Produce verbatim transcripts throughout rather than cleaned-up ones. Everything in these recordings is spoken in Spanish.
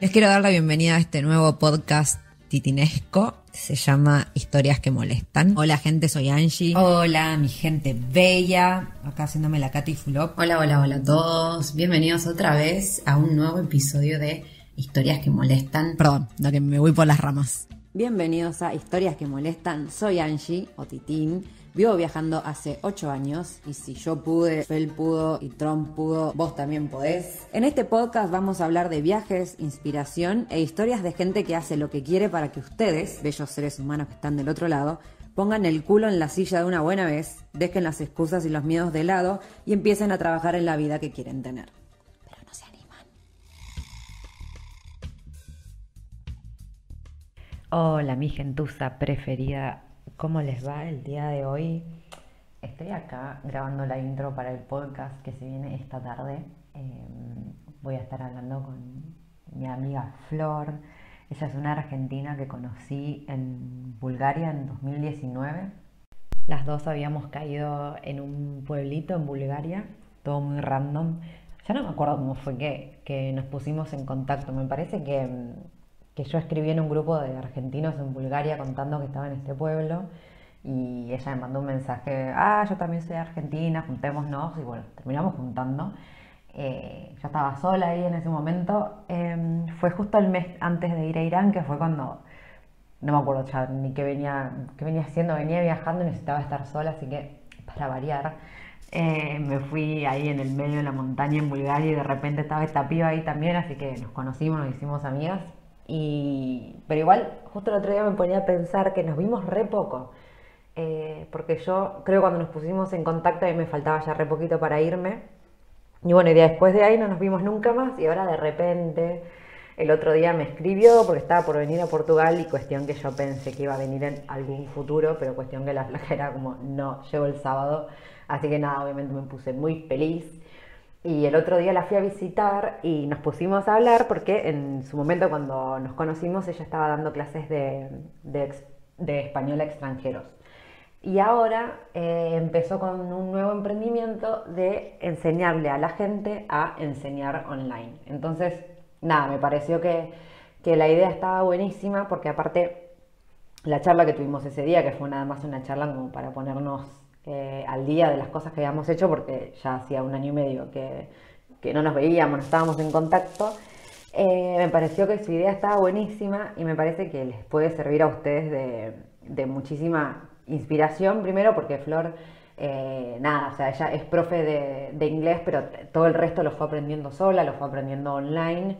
Les quiero dar la bienvenida a este nuevo podcast titinesco. Se llama Historias que molestan. Hola gente, soy Angie. Hola mi gente bella, acá haciéndome la Katy Fulop. Hola, hola, hola a todos. Bienvenidos otra vez a un nuevo episodio de Historias que molestan. Perdón, lo que me voy por las ramas. Bienvenidos a Historias que molestan, soy Angie o Titín. Vivo viajando hace ocho años y si yo pude, Fel pudo y Trump pudo, vos también podés. En este podcast vamos a hablar de viajes, inspiración e historias de gente que hace lo que quiere para que ustedes, bellos seres humanos que están del otro lado, pongan el culo en la silla de una buena vez, dejen las excusas y los miedos de lado y empiecen a trabajar en la vida que quieren tener. Pero no se animan. Hola mi gentuza preferida, ¿cómo les va el día de hoy? Estoy acá grabando la intro para el podcast que se viene esta tarde. Eh, voy a estar hablando con mi amiga Flor. Ella es una argentina que conocí en Bulgaria en dos mil diecinueve. Las dos habíamos caído en un pueblito en Bulgaria, todo muy random. Ya no me acuerdo cómo fue que, que nos pusimos en contacto. Me parece que... que yo escribí en un grupo de argentinos en Bulgaria contando que estaba en este pueblo y ella me mandó un mensaje, ah, yo también soy argentina, juntémonos, y bueno, terminamos juntando. Eh, yo estaba sola ahí en ese momento, eh, fue justo el mes antes de ir a Irán, que fue cuando, no me acuerdo ya ni qué venía, qué venía haciendo, venía viajando y necesitaba estar sola, así que para variar, eh, me fui ahí en el medio de la montaña en Bulgaria y de repente estaba esta piba ahí también, así que nos conocimos, nos hicimos amigas. Y, pero igual, justo el otro día me ponía a pensar que nos vimos re poco, eh, porque yo creo que cuando nos pusimos en contacto a mí me faltaba ya re poquito para irme, y bueno, y después de ahí no nos vimos nunca más, y ahora de repente el otro día me escribió porque estaba por venir a Portugal, y cuestión que yo pensé que iba a venir en algún futuro, pero cuestión que la flaca era como, no, llegó el sábado, así que nada, obviamente me puse muy feliz. Y el otro día la fui a visitar y nos pusimos a hablar porque en su momento cuando nos conocimos ella estaba dando clases de, de, de español a extranjeros. Y ahora eh, empezó con un nuevo emprendimiento de enseñarle a la gente a enseñar online. Entonces, nada, me pareció que, que la idea estaba buenísima porque aparte la charla que tuvimos ese día, que fue nada más una charla como para ponernos... Eh, al día de las cosas que habíamos hecho porque ya hacía un año y medio que, que no nos veíamos, no estábamos en contacto, eh, me pareció que su idea estaba buenísima y me parece que les puede servir a ustedes de, de muchísima inspiración, primero porque Flor, eh, nada, o sea, ella es profe de, de inglés, pero todo el resto lo fue aprendiendo sola, lo fue aprendiendo online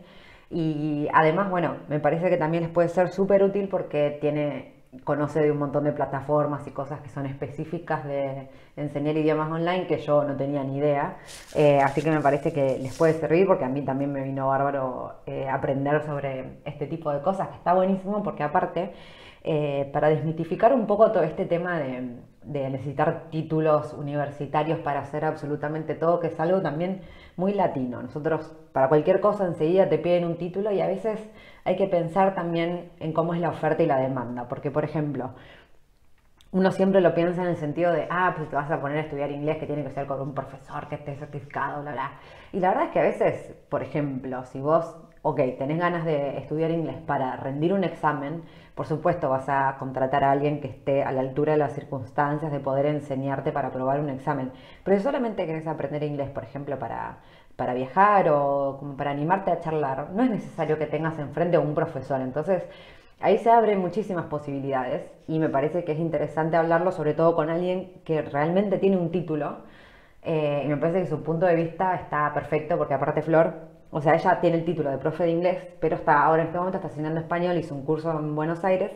y además, bueno, me parece que también les puede ser súper útil porque tiene... conoce de un montón de plataformas y cosas que son específicas de enseñar idiomas online que yo no tenía ni idea, eh, así que me parece que les puede servir porque a mí también me vino bárbaro eh, aprender sobre este tipo de cosas, que está buenísimo porque aparte eh, para desmitificar un poco todo este tema de, de necesitar títulos universitarios para hacer absolutamente todo, que es algo también muy latino. Nosotros para cualquier cosa enseguida te piden un título y a veces hay que pensar también en cómo es la oferta y la demanda, porque por ejemplo, uno siempre lo piensa en el sentido de, ah, pues te vas a poner a estudiar inglés que tiene que ser con un profesor que esté certificado, bla, bla. Y la verdad es que a veces, por ejemplo, si vos, ok, tenés ganas de estudiar inglés para rendir un examen, por supuesto vas a contratar a alguien que esté a la altura de las circunstancias de poder enseñarte para aprobar un examen. Pero si solamente querés aprender inglés, por ejemplo, para... para viajar o como para animarte a charlar, no es necesario que tengas enfrente a un profesor. Entonces, ahí se abren muchísimas posibilidades y me parece que es interesante hablarlo sobre todo con alguien que realmente tiene un título eh, y me parece que su punto de vista está perfecto porque aparte Flor, o sea, ella tiene el título de profe de inglés, pero está ahora en este momento está enseñando español, hizo un curso en Buenos Aires,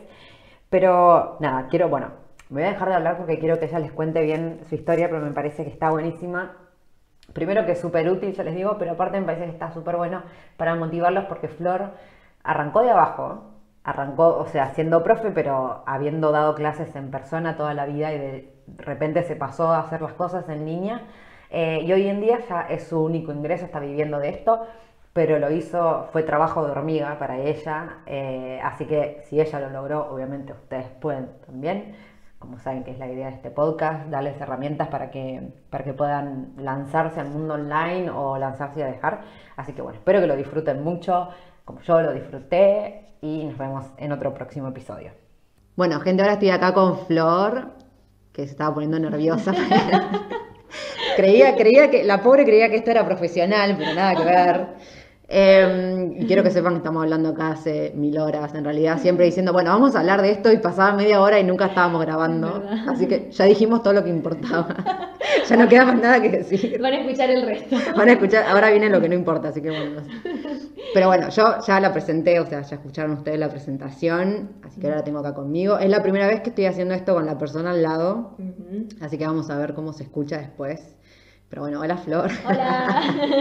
pero nada, quiero, bueno, me voy a dejar de hablar porque quiero que ella les cuente bien su historia, pero me parece que está buenísima. Primero que es súper útil, ya les digo, pero aparte me parece que está súper bueno para motivarlos porque Flor arrancó de abajo, arrancó, o sea, siendo profe, pero habiendo dado clases en persona toda la vida y de repente se pasó a hacer las cosas en línea eh, y hoy en día ya es su único ingreso, está viviendo de esto, pero lo hizo, fue trabajo de hormiga para ella, eh, así que si ella lo logró, obviamente ustedes pueden también. Como saben que es la idea de este podcast, darles herramientas para que, para que puedan lanzarse al mundo online o lanzarse a dejar. Así que bueno, espero que lo disfruten mucho. como yo lo disfruté, y nos vemos en otro próximo episodio. Bueno, gente, ahora estoy acá con Flor, que se estaba poniendo nerviosa. creía, creía que, la pobre creía que esto era profesional, pero nada que ver. Eh, y quiero que sepan que estamos hablando acá hace mil horas, en realidad, siempre diciendo, bueno, vamos a hablar de esto, y pasaba media hora y nunca estábamos grabando. Así que ya dijimos todo lo que importaba. Ya no queda más nada que decir. Van a escuchar el resto. Van a escuchar, ahora viene lo que no importa, así que bueno. Pero bueno, yo ya la presenté, o sea, ya escucharon ustedes la presentación, así que ahora la tengo acá conmigo. Es la primera vez que estoy haciendo esto con la persona al lado, uh-huh. Así que vamos a ver cómo se escucha después. Pero bueno, hola Flor. Hola,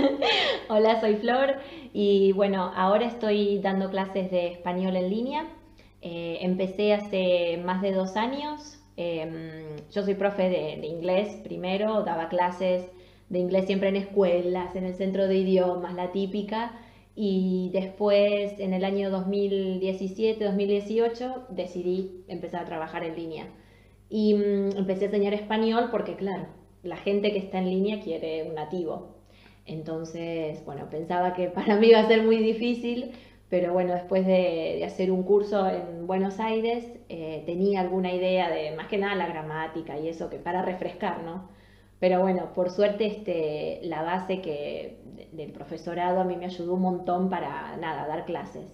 hola, soy Flor y bueno, ahora estoy dando clases de español en línea. Eh, empecé hace más de dos años. Eh, yo soy profe de, de inglés primero, daba clases de inglés siempre en escuelas, en el centro de idiomas, la típica. Y después, en el año dos mil diecisiete, dos mil dieciocho, decidí empezar a trabajar en línea. Y um, empecé a enseñar español porque, claro, la gente que está en línea quiere un nativo. Entonces, bueno, pensaba que para mí iba a ser muy difícil, pero bueno, después de, de hacer un curso en Buenos Aires, eh, tenía alguna idea de, más que nada, la gramática y eso, que para refrescar, ¿no? Pero bueno, por suerte este, la base que, de, del profesorado a mí me ayudó un montón para, nada, dar clases.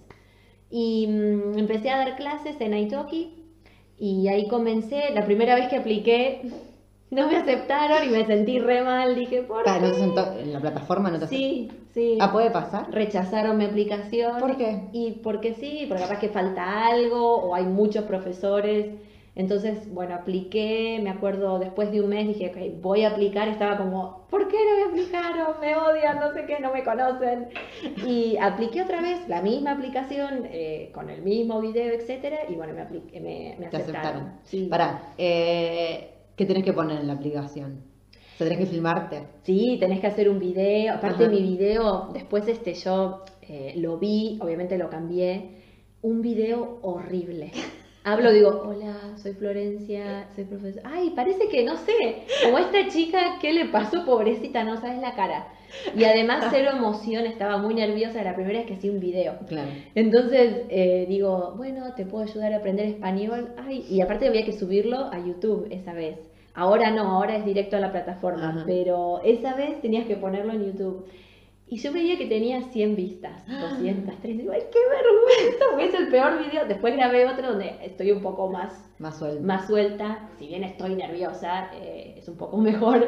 Y mmm, empecé a dar clases en Italki y ahí comencé, la primera vez que apliqué, no me aceptaron y me sentí re mal, dije, ¿por ah, qué? ¿No te sentó, en la plataforma no te Sí, sí. Ah, ¿puede pasar? Rechazaron mi aplicación. ¿Por qué? Y porque sí, porque capaz que falta algo o hay muchos profesores. Entonces, bueno, apliqué, me acuerdo, después de un mes dije, ok, voy a aplicar, estaba como, ¿por qué no me aplicaron? Me odian, no sé qué, no me conocen. Y apliqué otra vez la misma aplicación, eh, con el mismo video, etcétera, y bueno, me, apliqué, me, me aceptaron. Te aceptaron. Sí. Pará, eh, ¿qué tenés que poner en la aplicación? O sea, tenés que filmarte. Sí, tenés que hacer un video. Aparte, Ajá. Mi video, después este yo eh, lo vi, obviamente lo cambié. Un video horrible. Hablo, digo, hola, soy Florencia, soy profesora. Ay, parece que, no sé, como esta chica, ¿qué le pasó? Pobrecita, no sabes la cara. Y además cero emoción, estaba muy nerviosa, la primera vez que hacía un video. Claro. Entonces eh, digo, bueno, te puedo ayudar a aprender español. Ay, y aparte había que subirlo a YouTube esa vez. Ahora no, ahora es directo a la plataforma, Ajá. Pero esa vez tenías que ponerlo en YouTube. Y yo veía que tenía cien vistas, doscientas, trescientas. Digo, ¡ay, qué vergüenza! Porque es el peor video. Después grabé otro donde estoy un poco más, Más suelta. más suelta. Si bien estoy nerviosa, eh, es un poco mejor.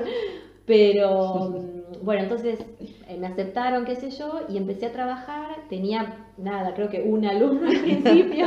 Pero bueno, entonces eh, me aceptaron, qué sé yo, y empecé a trabajar. Tenía, nada, creo que un alumno al principio.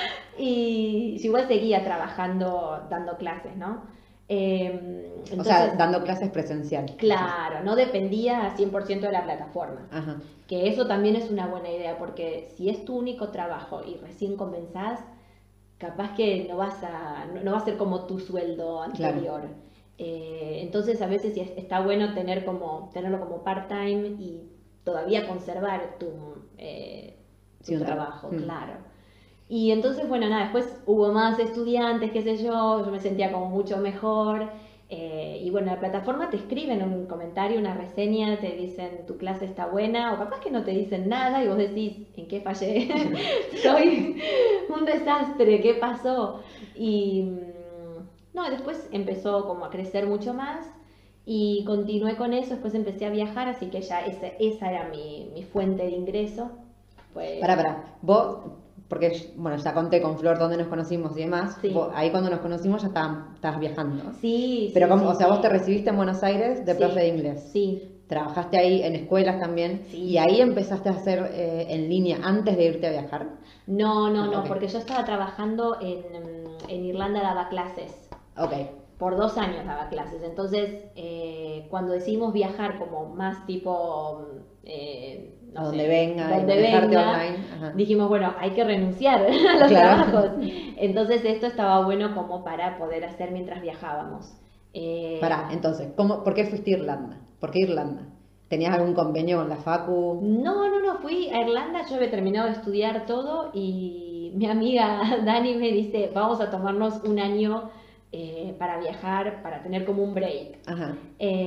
Y igual seguía trabajando, dando clases, ¿no? Eh, entonces, o sea, dando clases presencial. Claro, no dependía cien por ciento de la plataforma. Ajá. Que eso también es una buena idea, porque si es tu único trabajo y recién comenzás, capaz que no vas a, no, no va a ser como tu sueldo anterior. Claro. Eh, entonces a veces está bueno tener como, tenerlo como part-time y todavía conservar tu, eh, tu sí, trabajo, mm. claro. Y entonces, bueno, nada, después hubo más estudiantes, qué sé yo, yo me sentía como mucho mejor. Eh, y bueno, la plataforma te escriben un comentario, una reseña, te dicen tu clase está buena, o capaz que no te dicen nada y vos decís, ¿en qué fallé? Soy un desastre, ¿qué pasó? Y no, después empezó como a crecer mucho más y continué con eso, después empecé a viajar, así que ya esa, esa era mi, mi fuente de ingreso. Pues... Pará, pará, vos... Porque, bueno, ya conté con Flor dónde nos conocimos y demás. Sí. Vos, ahí cuando nos conocimos ya estabas, estabas viajando. Sí, Pero sí, como, sí, o sea, sí. vos te recibiste en Buenos Aires de Sí, profe de inglés. Sí. Trabajaste ahí en escuelas también. Sí. Y ahí empezaste a hacer eh, en línea antes de irte a viajar. No, no, no, Okay. porque yo estaba trabajando en, en Irlanda, daba clases. Ok. Por dos años daba clases. Entonces, eh, cuando decidimos viajar como más tipo... Eh, no a sé, donde venga, donde y dejarte venga, online. Ajá. dijimos, bueno, hay que renunciar a los Claro. trabajos. Entonces, esto estaba bueno como para poder hacer mientras viajábamos. Eh, Pará, entonces, ¿cómo, ¿por qué fuiste a Irlanda? ¿Por qué Irlanda? ¿Tenías algún convenio con la Facu? No, no, no, fui a Irlanda, yo había terminado de estudiar todo y mi amiga Dani me dice, vamos a tomarnos un año eh, para viajar, para tener como un break. Ajá.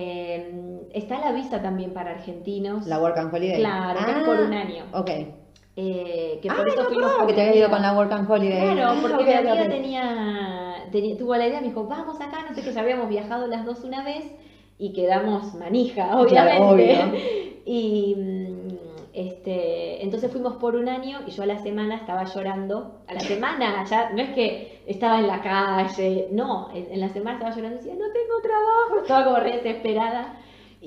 Eh, está la visa también para argentinos. ¿La Work and Holiday? Claro, que ah, es por un año. Ok. Eh, que Ah, por eso no, fuimos porque te había ido con la Work and Holiday. Claro, Ah, porque ok, mi ok, amiga ok. tenía, tenía, tuvo la idea, me dijo, vamos acá, no sé qué, ya habíamos viajado las dos una vez y quedamos manija, obviamente. Claro, obvio. Y mm, este, entonces fuimos por un año y yo a la semana estaba llorando. A la semana, ya no es que estaba en la calle, no, en, en la semana estaba llorando y decía, no tengo trabajo, estaba como re desesperada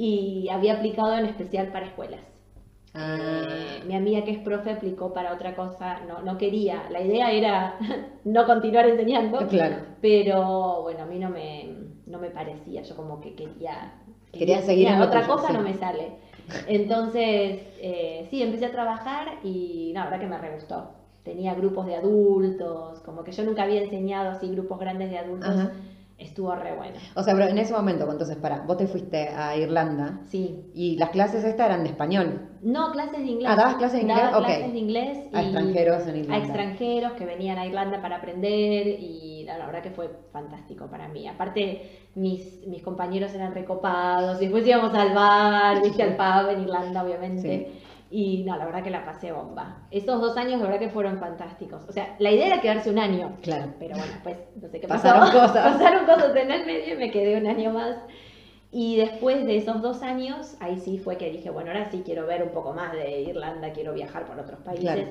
y había aplicado en especial para escuelas. Ah. Eh, mi amiga que es profe aplicó para otra cosa, no, no quería, la idea era no continuar enseñando, Claro. pero bueno, a mí no me, no me parecía, yo como que quería, Quería seguir en enseñar, lo otra tuyo, cosa sí. no me sale. Entonces, eh, sí, empecé a trabajar y no, la verdad que me re gustó. Tenía grupos de adultos, como que yo nunca había enseñado así grupos grandes de adultos. Ajá. Estuvo re bueno. O sea, pero en ese momento, entonces, para, vos te fuiste a Irlanda Sí. y las clases estas eran de español. No, clases de inglés. Ah, ¿dabas clases de inglés? Daba Ok. clases de inglés. A y extranjeros en Irlanda. A extranjeros que venían a Irlanda para aprender y la, la verdad que fue fantástico para mí. Aparte, mis, mis compañeros eran recopados y después íbamos al bar, viste, al pub en Irlanda, obviamente. Sí. Y no, la verdad que la pasé bomba. Esos dos años, la verdad que fueron fantásticos. O sea, la idea era quedarse un año. Claro. Pero bueno, pues no sé qué Pasaron pasó. cosas. Pasaron cosas en el medio y me quedé un año más. Y después de esos dos años, ahí sí fue que dije, bueno, ahora sí quiero ver un poco más de Irlanda, quiero viajar por otros países. Claro.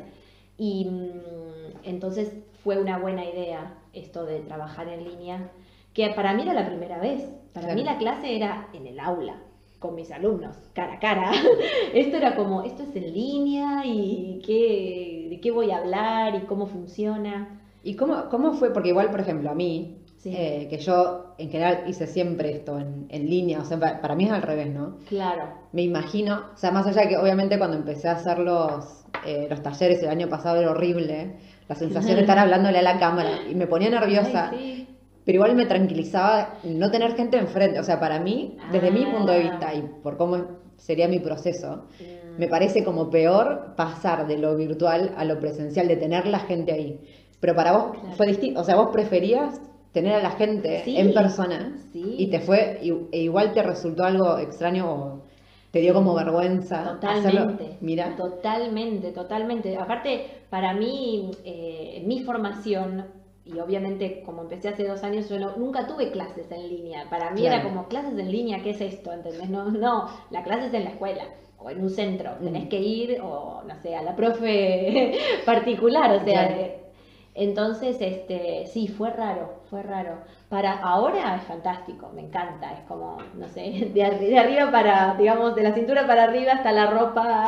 Y mm, entonces fue una buena idea esto de trabajar en línea, que para mí era la primera vez. Para Claro. mí la clase era en el aula, con mis alumnos, cara a cara. Esto era como, esto es en línea y qué, de qué voy a hablar y cómo funciona. ¿Y cómo, cómo fue? Porque igual, por ejemplo, a mí, Sí. eh, que yo en general hice siempre esto en, en línea, o sea, pa- para mí es al revés, ¿no? Claro. Me imagino, o sea, más allá de que obviamente cuando empecé a hacer los, eh, los talleres el año pasado era horrible, la sensación de estar hablándole a la cámara y me ponía nerviosa, Ay, sí. pero igual me tranquilizaba no tener gente enfrente, o sea, para mí, desde mi punto de Ah. vista y por cómo sería mi proceso, Mm. me parece como peor pasar de lo virtual a lo presencial, de tener la gente ahí. Pero para vos Claro. fue distinto, o sea, vos preferías tener a la gente Sí, en persona sí. y te fue, y- e igual te resultó algo extraño o te dio como vergüenza hacerlo. Totalmente. Mira, Totalmente, totalmente. Aparte, para mí, eh, mi formación, y obviamente como empecé hace dos años, yo no- nunca tuve clases en línea. Para mí Claro. era como, clases en línea, ¿qué es esto? ¿Entendés? No, no, la clase es en la escuela o en un centro. Tenés Mm. que ir, o no sé, a la profe particular, o sea... Claro. eh, Entonces, este, sí, fue raro, fue raro. Para ahora es fantástico, me encanta, es como, no sé, de, arri- de arriba para, digamos, de la cintura para arriba hasta la ropa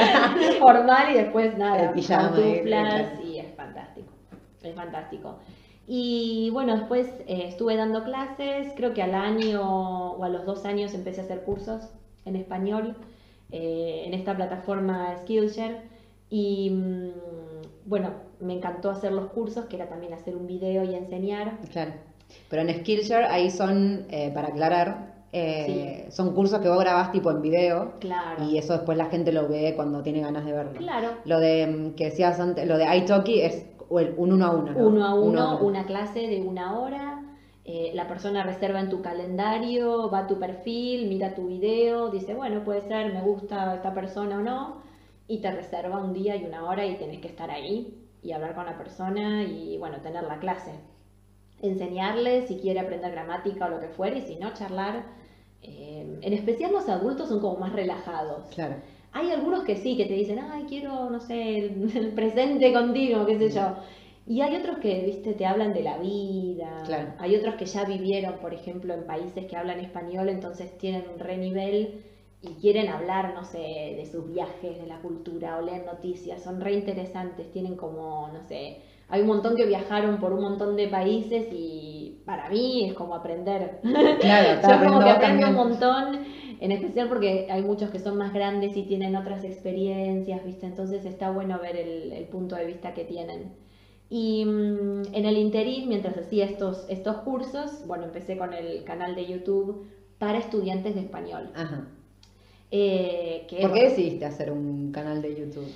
formal y después nada, El pijama y- pantuflas, claro. y es fantástico, es fantástico. Y bueno, después eh, estuve dando clases, creo que al año o a los dos años empecé a hacer cursos en español eh, en esta plataforma Skillshare y mm, bueno, me encantó hacer los cursos, que era también hacer un video y enseñar. claro. Pero en Skillshare ahí son, eh, para aclarar, eh, son cursos que vos grabás tipo en video. Claro. Y eso después la gente lo ve cuando tiene ganas de verlo. Claro. Lo de mm, que decías antes, lo de iTalki es o el- un uno a uno, ¿no? Uno a uno, una clase de una hora, eh, la persona reserva en tu calendario, va a tu perfil, mira tu video, dice, bueno, puede ser, me gusta esta persona o no, y te reserva un día y una hora y tenés que estar ahí y hablar con la persona y, bueno, tener la clase. Enseñarle si quiere aprender gramática o lo que fuere, y si no, charlar. Eh, en especial los adultos son como más relajados. Claro. Hay algunos que sí, que te dicen, ay, quiero, no sé, el, el presente contigo, qué sé yo. Y hay otros que, viste, te hablan de la vida. Claro. Hay otros que ya vivieron, por ejemplo, en países que hablan español, entonces tienen un re nivel y quieren hablar, no sé, de sus viajes, de la cultura, o leer noticias. Son re interesantes, tienen como, no sé, hay un montón que viajaron por un montón de países y para mí es como aprender. Claro, está Yo como que aprendiendo aprendo un también. montón, en especial porque hay muchos que son más grandes y tienen otras experiencias, ¿viste? Entonces está bueno ver el, el punto de vista que tienen. Y mm, en el interín, mientras hacía estos, estos cursos, bueno, empecé con el canal de YouTube para estudiantes de español. Ajá. Eh, que, ¿Por qué bueno, decidiste hacer un canal de YouTube?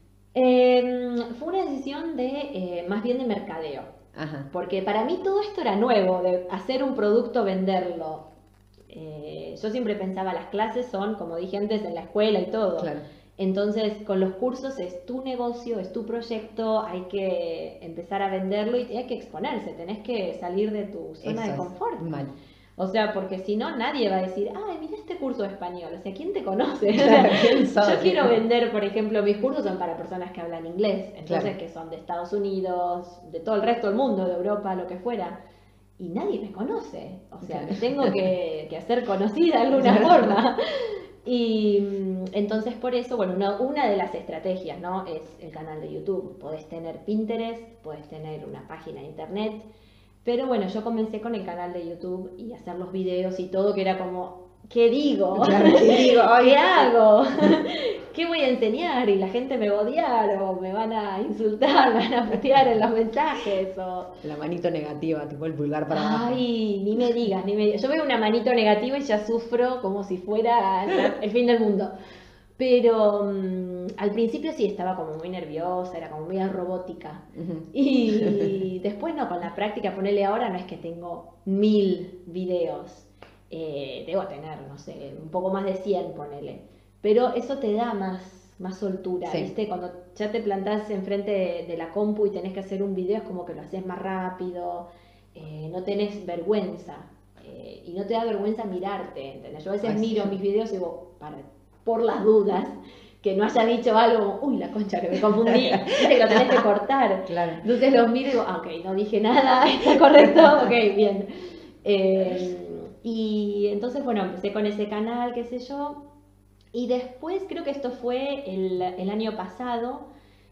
eh, fue una decisión de, eh, más bien de mercadeo. Ajá. Porque para mí todo esto era nuevo, de hacer un producto, venderlo. Eh, yo siempre pensaba, las clases son, como dije antes, en la escuela y todo. Claro. Entonces, con los cursos es tu negocio, es tu proyecto, hay que empezar a venderlo y hay que exponerse, tenés que salir de tu zona Eso de es confort. mal. O sea, porque si no, nadie va a decir, ay, mira este curso de español. O sea, ¿quién te conoce? Claro, ¿quién sos? Yo quiero vender, por ejemplo, mis cursos son para personas que hablan inglés. Entonces, Claro. que son de Estados Unidos, de todo el resto del mundo, de Europa, lo que fuera. Y nadie me conoce. O sea, me tengo que, que hacer conocida de alguna forma. Y mm, entonces por eso, bueno, una, una de las estrategias, ¿no? Es el canal de YouTube. Podés tener Pinterest, podés tener una página de internet. Pero bueno, yo comencé con el canal de YouTube y hacer los videos y todo, que era como, ¿qué digo? Claro, ¿qué digo? Ay, ¿Qué hago? ¿Qué voy a enseñar? Y la gente me va a odiar o me van a insultar, me van a putear en los mensajes o... La manito negativa, tipo el pulgar para abajo. Ay, ni me digas, ni me digas. Yo veo una manito negativa y ya sufro como si fuera el fin del mundo. Pero um, al principio sí estaba como muy nerviosa, era como muy robótica. Ujú. Y después no, con la práctica, ponele ahora, no es que tengo mil videos. Eh, debo tener, no sé, un poco más de cien, ponele. Pero eso te da más, más soltura, Sí. ¿viste? Cuando ya te plantás enfrente de, de la compu y tenés que hacer un video, es como que lo haces más rápido, eh, no tenés vergüenza. Eh, y no te da vergüenza mirarte, ¿entendés? Yo a veces Ay, miro sí. mis videos y digo, para, por las dudas, que no haya dicho algo, uy, la concha, que me confundí, viste que lo tenés que cortar. Claro. Entonces los miro y digo, ah, ok, no dije nada, está correcto, ok, bien. Eh, y entonces, bueno, empecé con ese canal, qué sé yo, y después creo que esto fue el, el año pasado,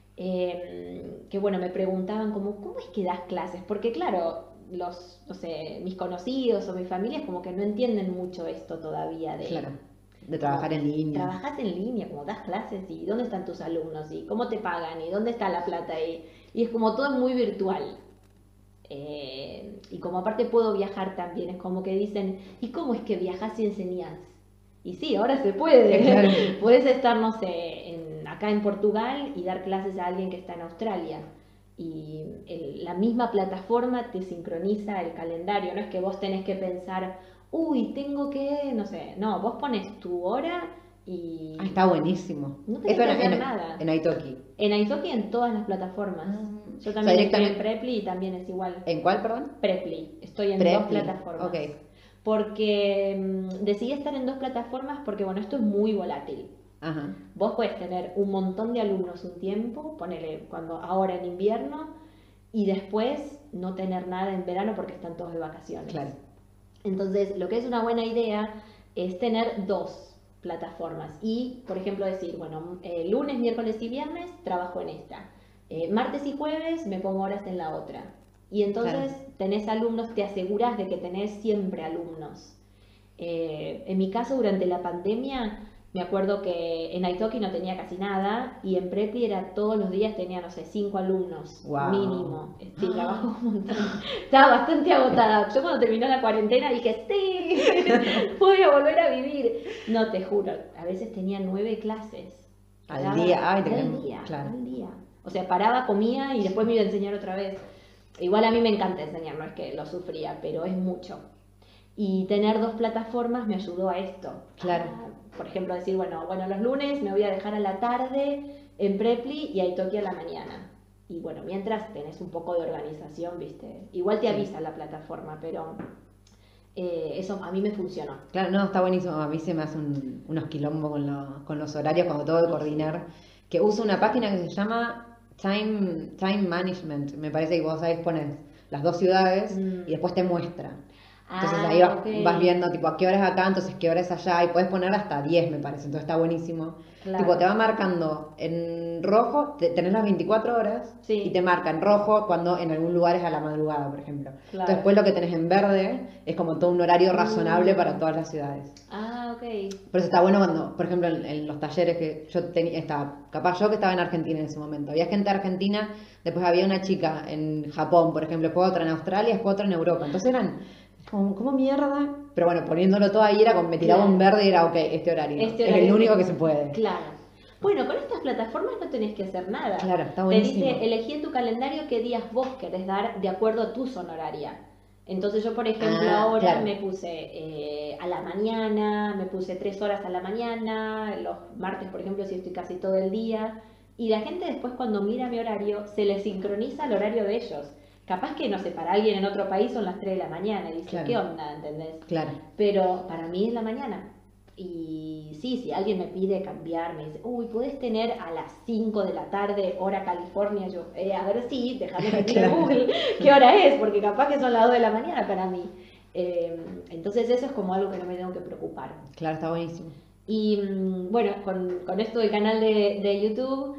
eh, que bueno, me preguntaban como, ¿cómo es que das clases? Porque claro, los, no sé, mis conocidos o mi familia es como que no entienden mucho esto todavía de... Claro. De trabajar en línea. Trabajas en línea, como das clases y dónde están tus alumnos y cómo te pagan y dónde está la plata y, y es como todo muy virtual. Eh, y como aparte puedo viajar también, es como que dicen, ¿y cómo es que viajas y enseñás? Y sí, ahora se puede. Claro. Puedes estar, no sé, en, acá en Portugal y dar clases a alguien que está en Australia. Y el- la misma plataforma te sincroniza el calendario, no es que vos tenés que pensar, uy, tengo que, no sé, no, vos pones tu hora y Ah, está buenísimo. No tenés Esto que en, hacer en- nada. en Italki. en Italki en todas las plataformas. Ah. Yo O sea, también estoy directamente- en Preply y también es igual. ¿En cuál, perdón? Preply, estoy en Preply, dos plataformas. ok. Porque mm, decidí estar en dos plataformas porque, bueno, esto es muy volátil. Ajá. Vos puedes tener un montón de alumnos un tiempo, ponele cuando ahora en invierno, y después no tener nada en verano porque están todos de vacaciones. Claro. Entonces, lo que es una buena idea es tener dos plataformas y, por ejemplo, decir, bueno, eh, lunes, miércoles y viernes trabajo en esta. Eh, martes y jueves me pongo horas en la otra. Y entonces Claro. tenés alumnos, te aseguras de que tenés siempre alumnos. Eh, en mi caso, durante la pandemia, me acuerdo que en Italki no tenía casi nada y en Preply era todos los días tenía, no sé, cinco alumnos Wow. mínimo. Sí, trabajo un montón. Estaba bastante agotada. Yo cuando terminó la cuarentena dije, sí, voy a volver a vivir. No, te juro, a veces tenía nueve clases. Al Paraba- día, ay, te al quedan- día, claro. al día. O sea, paraba, comía y después me iba a enseñar otra vez. Igual a mí me encanta enseñar, no es que lo sufría, pero es mucho. Y tener dos plataformas me ayudó a esto. Claro. A, por ejemplo, decir, bueno, bueno, los lunes me voy a dejar a la tarde en Preply y a Italki a la mañana. Y bueno, mientras tenés un poco de organización, ¿viste? Igual te Sí. avisa la plataforma, pero eh, eso a mí me funcionó. Claro, no, está buenísimo. A mí se me hace un- unos quilombos con, lo- con los horarios cuando tengo que coordinar. Que uso una página que se llama Time, Time Management. Me parece que vos ahí pones las dos ciudades Mm. y después te muestra. Entonces Ah, ahí vas, ok. vas viendo tipo a qué hora es acá, entonces qué hora es allá y puedes poner hasta diez me parece, entonces está buenísimo. Claro. Tipo te va marcando en rojo, te- tenés las veinticuatro horas Sí. y te marca en rojo cuando en algún lugar es a la madrugada, por ejemplo. Claro. Entonces después lo que tenés en verde es como todo un horario razonable Mm. para todas las ciudades. Ah, ok. Por eso está bueno cuando, por ejemplo, en, en los talleres que yo tenía, estaba, capaz yo que estaba en Argentina en ese momento, había gente de Argentina, después había una chica en Japón, por ejemplo, después otra en Australia, después otra en Europa. Entonces eran, como, ¿cómo mierda? Pero bueno, poniéndolo todo ahí era como, me tiraba Claro. un verde y era, ok, este horario, Este es horario el único sí. que se puede. Claro. Bueno, con estas plataformas no tenés que hacer nada. Claro, está Te buenísimo. dice, elegí en tu calendario qué días vos querés dar de acuerdo a tu zona horaria. Entonces yo, por ejemplo, Ah, ahora claro. me puse eh, a la mañana, me puse tres horas a la mañana, los martes, por ejemplo, si estoy casi todo el día, y la gente después cuando mira mi horario, se le sincroniza el horario de ellos. Capaz que, no sé, para alguien en otro país son las tres de la mañana, y dice, Claro. ¿qué onda? ¿Entendés? Claro. Pero para mí es la mañana. Y sí, si alguien me pide cambiar, me dice, uy, ¿podés tener a las cinco de la tarde, hora California? Yo, eh, a ver, sí, déjame que tire Google qué hora es, porque capaz que son las dos de la mañana para mí. Eh, entonces eso es como algo que no me tengo que preocupar. Claro, está buenísimo. Y mm, bueno, con, con esto del canal de, de YouTube,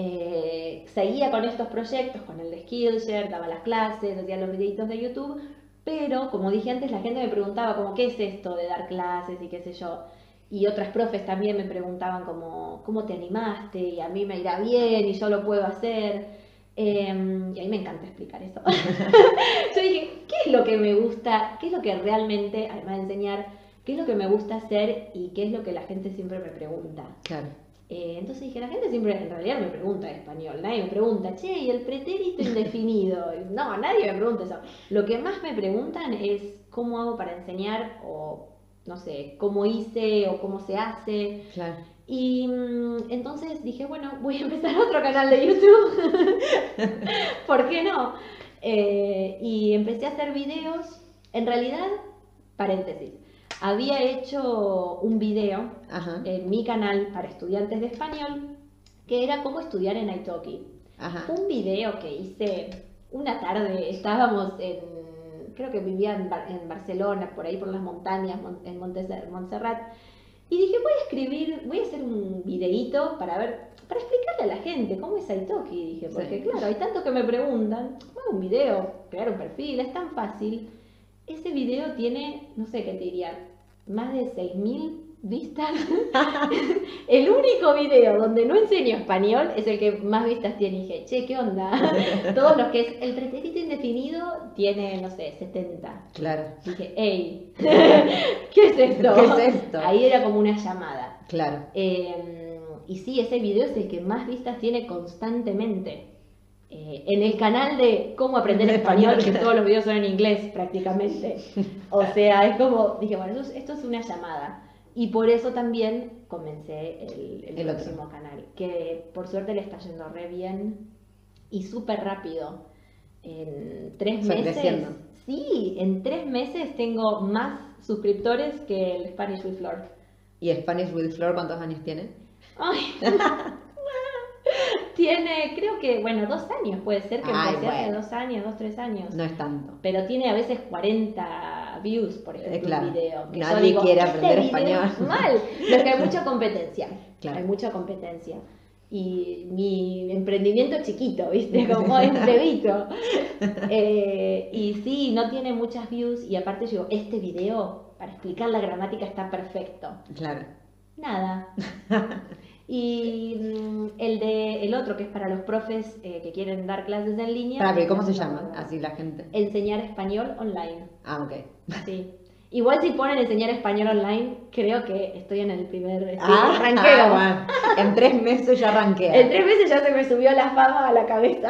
eh, seguía con estos proyectos, con el de Skillshare, daba las clases, hacía los videitos de YouTube, pero como dije antes, la gente me preguntaba como, ¿qué es esto de dar clases y qué sé yo? Y otras profes también me preguntaban como, ¿cómo te animaste? Y a mí me irá bien y yo lo puedo hacer. Eh, y a mí me encanta explicar eso. Yo dije, ¿qué es lo que me gusta? ¿Qué es lo que realmente, además de enseñar, qué es lo que me gusta hacer y qué es lo que la gente siempre me pregunta? Claro. Eh, entonces dije, la gente siempre en realidad me pregunta en español, nadie me pregunta, che, ¿y el pretérito indefinido? No, nadie me pregunta eso. Lo que más me preguntan es cómo hago para enseñar o, no sé, cómo hice o cómo se hace. Claro. Y mm, entonces dije, bueno, voy a empezar otro canal de YouTube. ¿Por qué no? Eh, y empecé a hacer videos. En realidad, paréntesis, había hecho un video Ajá. en mi canal para estudiantes de español que era cómo estudiar en Italki. Ajá. Un video que hice una tarde, estábamos en, creo que vivía en, Bar- en Barcelona, por ahí por las montañas, Mon- en Montes- Montserrat, y dije, voy a escribir, voy a hacer un videíto para ver, para explicarle a la gente cómo es Italki, dije, porque Sí. claro, hay tantos que me preguntan, hago un video, crear un perfil, es tan fácil. Ese video tiene, no sé qué te diría, más de seis mil vistas. El único video donde no enseño español es el que más vistas tiene. Y dije, che, ¿qué onda? Todos los que es el pretérito indefinido tiene, no sé, setenta. Claro. Dije, ey, ¿qué es esto? ¿Qué es esto? Ahí era como una llamada. Claro. Eh, y sí, ese video es el que más vistas tiene constantemente. Eh, en el canal de cómo aprender español, que todos los videos son en inglés prácticamente. O sea, es como, dije, bueno, esto es, esto es una llamada. Y por eso también comencé el, el El otro. próximo canal, que por suerte le está yendo re bien y súper rápido. En tres Fue meses. creciendo. Sí, en tres meses tengo más suscriptores que el Spanish with Flor. ¿Y Spanish with Flor cuántos años tiene? Ay. Tiene, creo que, bueno, dos años puede ser que Ay, empecé hace bueno. dos años, dos, tres años. No es tanto. Pero tiene a veces cuarenta views, por ejemplo, Eh, claro. un video. Que yo Nadie digo, quiere "Este aprender video español". es mal, porque hay mucha competencia. Claro. Hay mucha competencia. Y mi emprendimiento es chiquito, ¿viste? Como es bebito. Eh, y sí, no tiene muchas views. Y aparte, yo digo, este video, para explicar la gramática, está perfecto. Claro. Nada. Y mm, el de el otro, que es para los profes eh, que quieren dar clases en línea. Pará, pero ¿cómo se llama? Así la gente. Enseñar español online. Ah, ok. Sí. Igual si ponen enseñar español online, creo que estoy en el primer sí, Ah, ranqueo. bueno. En tres meses ya arranqué. En tres meses ya se me subió la fama a la cabeza.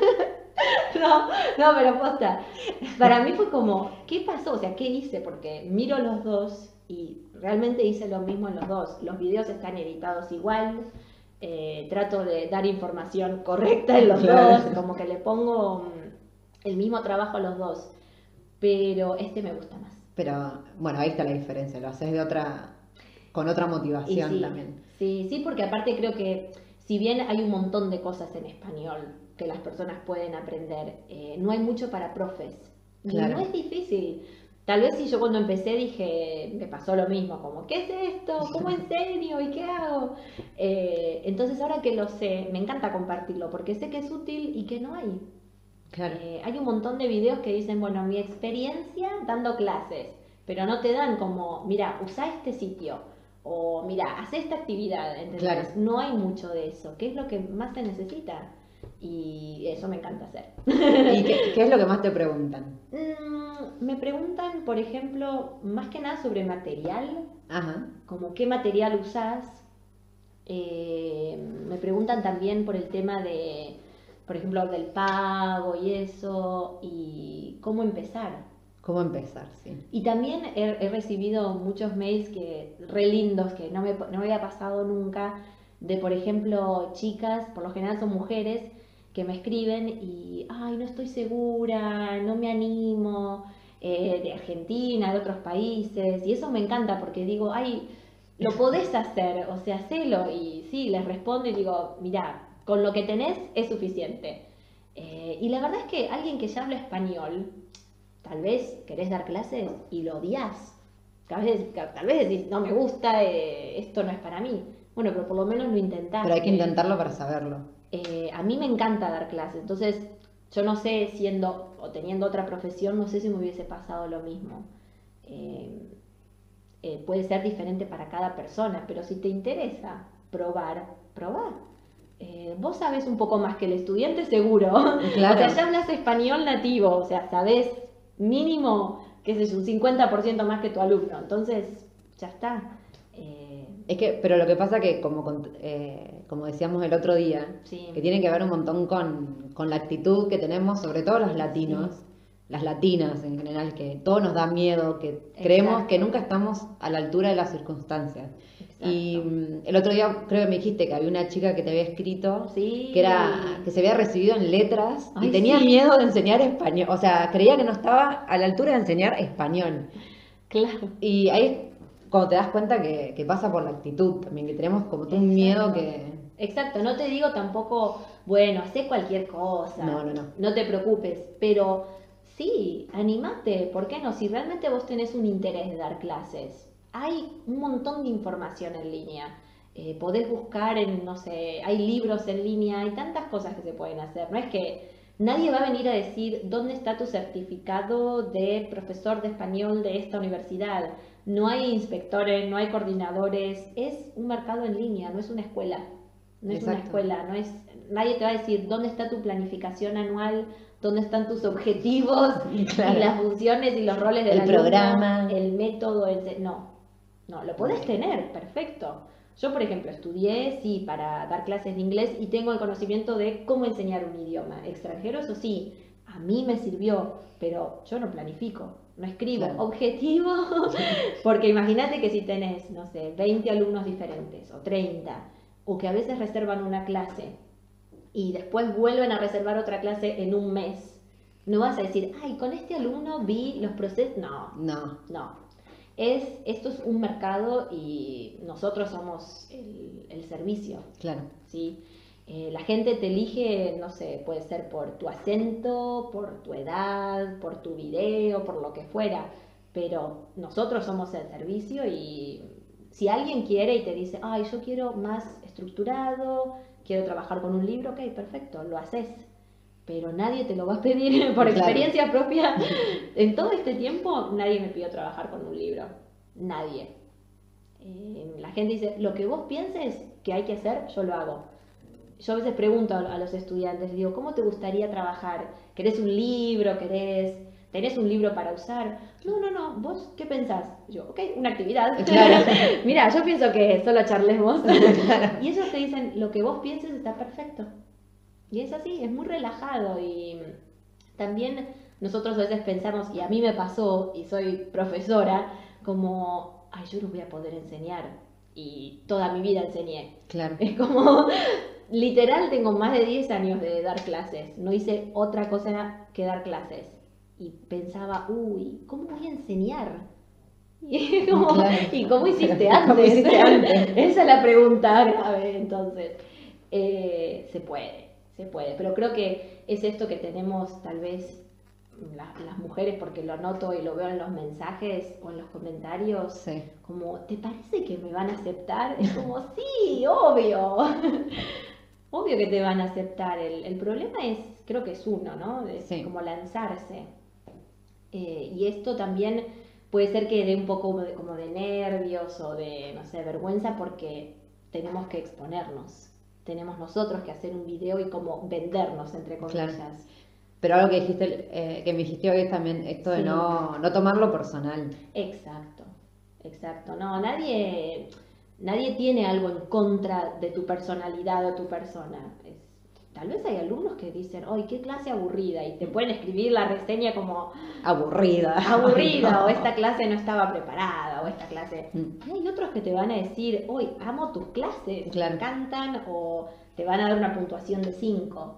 No, no, pero posta. Para mí fue como, ¿qué pasó? O sea, ¿qué hice? Porque miro los dos y realmente hice lo mismo en los dos. Los videos están editados igual. eh, trato de dar información correcta en los Claro. dos. Como que le pongo mm, el mismo trabajo a los dos. Pero este me gusta más. Pero bueno, ahí está la diferencia. Lo haces de otra, con otra Y motivación sí, también. sí, sí, porque aparte creo que si bien hay un montón de cosas en español que las personas pueden aprender, eh, no hay mucho para profes. Y Claro. no es difícil. Tal vez si yo cuando empecé dije, me pasó lo mismo, como, ¿qué es esto? ¿Cómo enseño? ¿Y qué hago? Eh, entonces ahora que lo sé, me encanta compartirlo porque sé que es útil y que no hay. Claro. Eh, hay un montón de videos que dicen, bueno, mi experiencia dando clases, pero no te dan como, mira, usa este sitio, o mira, haz esta actividad, ¿entendés? Claro. No hay mucho de eso, que es lo que más se necesita, y eso me encanta hacer. ¿Y qué, qué es lo que más te preguntan? Mm, me preguntan, por ejemplo, más que nada sobre material, Ajá. como qué material usás. Eh, me preguntan también por el tema de, por ejemplo, del pago y eso, y cómo empezar. ¿Cómo empezar? Sí. Y también he, he recibido muchos mails que re lindos, que no me, no me había pasado nunca, de por ejemplo chicas, por lo general son mujeres, que me escriben y, ay, no estoy segura, no me animo, eh, de Argentina, de otros países, y eso me encanta porque digo, ay, lo podés hacer, o sea, hacelo, y sí, les respondo y digo, mirá, con lo que tenés es suficiente. Eh, y la verdad es que alguien que ya habla español, tal vez querés dar clases y lo odias. Tal vez, tal vez decís, no me gusta, eh, esto no es para mí. Bueno, pero por lo menos lo intentás. Pero hay que intentarlo para saberlo. Eh, a mí me encanta dar clases, entonces yo no sé, siendo o teniendo otra profesión, no sé si me hubiese pasado lo mismo. Eh, eh, puede ser diferente para cada persona, pero si te interesa probar, probar. Eh, vos sabés un poco más que el estudiante, seguro. Claro. O sea, ya hablas español nativo, o sea, sabés mínimo, qué sé yo, un cincuenta por ciento más que tu alumno, entonces ya está. Eh, Es que, pero lo que pasa que, como, con- eh, como decíamos el otro día, Sí. que tiene que ver un montón con, con la actitud que tenemos, sobre todo los latinos, las latinas en general, que todo nos da miedo, que creemos que nunca estamos a la altura de las circunstancias. Exacto. Y mm, el otro día creo que me dijiste que había una chica que te había escrito, Sí. que era que se había recibido en letras y Ay, tenía sí. miedo de enseñar español, o sea, creía que no estaba a la altura de enseñar español. claro. Y ahí cuando te das cuenta que, que pasa por la actitud también, que tenemos como todo un miedo que... Exacto, no te digo tampoco, bueno, hacé cualquier cosa, No, no, no. no te preocupes, pero sí, animate, ¿por qué no? Si realmente vos tenés un interés de dar clases, hay un montón de información en línea, eh, podés buscar en, no sé, hay libros en línea, hay tantas cosas que se pueden hacer, no es que nadie va a venir a decir dónde está tu certificado de profesor de español de esta universidad. No hay inspectores, no hay coordinadores, es un mercado en línea, no es una escuela. No es una Exacto. escuela, no es, nadie te va a decir dónde está tu planificación anual, dónde están tus objetivos Claro. y las funciones y los roles del El alumno, programa. el método, el, no, no, lo podés tener, perfecto. Yo, por ejemplo, estudié, sí, para dar clases de inglés y tengo el conocimiento de cómo enseñar un idioma extranjero, eso sí, a mí me sirvió, pero yo no planifico, no escribo Claro. objetivo, porque imagínate que si tenés, no sé, veinte alumnos diferentes o treinta, o que a veces reservan una clase y después vuelven a reservar otra clase en un mes, no vas a decir, ay, con este alumno vi los procesos, no, No, no. Es, esto es un mercado y nosotros somos el, el servicio, claro. ¿sí? Eh, la gente te elige, no sé, puede ser por tu acento, por tu edad, por tu video, por lo que fuera, pero nosotros somos el servicio y si alguien quiere y te dice, ay, yo quiero más estructurado, quiero trabajar con un libro, ok, perfecto, lo haces. Pero nadie te lo va a pedir por Claro. experiencia propia. En todo este tiempo nadie me pidió trabajar con un libro. Nadie. Eh, la gente dice, lo que vos pienses que hay que hacer, yo lo hago. Yo a veces pregunto a, a los estudiantes, digo, ¿cómo te gustaría trabajar? ¿Querés un libro? ¿Querés? ¿Tenés un libro para usar? No, no, no, ¿vos qué pensás? Yo, ok, una actividad. Claro. Mira, yo pienso que solo charlemos. Claro. Y ellos te dicen, lo que vos pienses está perfecto. Y es así, es muy relajado y también nosotros a veces pensamos, y a mí me pasó, y soy profesora, como, ay, yo no voy a poder enseñar, y toda mi vida enseñé. Claro. Es como, literal, tengo más de diez años de dar clases, no hice otra cosa que dar clases. Y pensaba, uy, ¿cómo voy a enseñar? Y, es como, Claro. ¿y cómo hiciste Pero, antes? ¿cómo hiciste antes? Esa es la pregunta grave, entonces. Eh, se puede, se puede, pero creo que es esto que tenemos tal vez la- las mujeres, porque lo noto y lo veo en los mensajes o en los comentarios, Sí. como, ¿te parece que me van a aceptar? Es como, sí, obvio, obvio que te van a aceptar. El, el problema es, creo que es uno, ¿no? Es Sí. como lanzarse. Eh, y esto también puede ser que dé un poco de, como de nervios o de, no sé, vergüenza porque tenemos que exponernos. Tenemos nosotros que hacer un video y como vendernos, entre comillas. Claro. Pero algo que dijiste, eh, que me dijiste hoy es también esto de Sí. no, no tomarlo personal. Exacto, exacto. No, nadie, nadie tiene algo en contra de tu personalidad o tu persona. Es, tal vez hay alumnos que dicen, ¡ay, qué clase aburrida! Y te pueden escribir la reseña como Aburrida. aburrida, No. o esta clase no estaba preparada, o esta clase... Mm. Y hay otros que te van a decir, hoy amo tus clases, Claro. me encantan, o te van a dar una puntuación de cinco.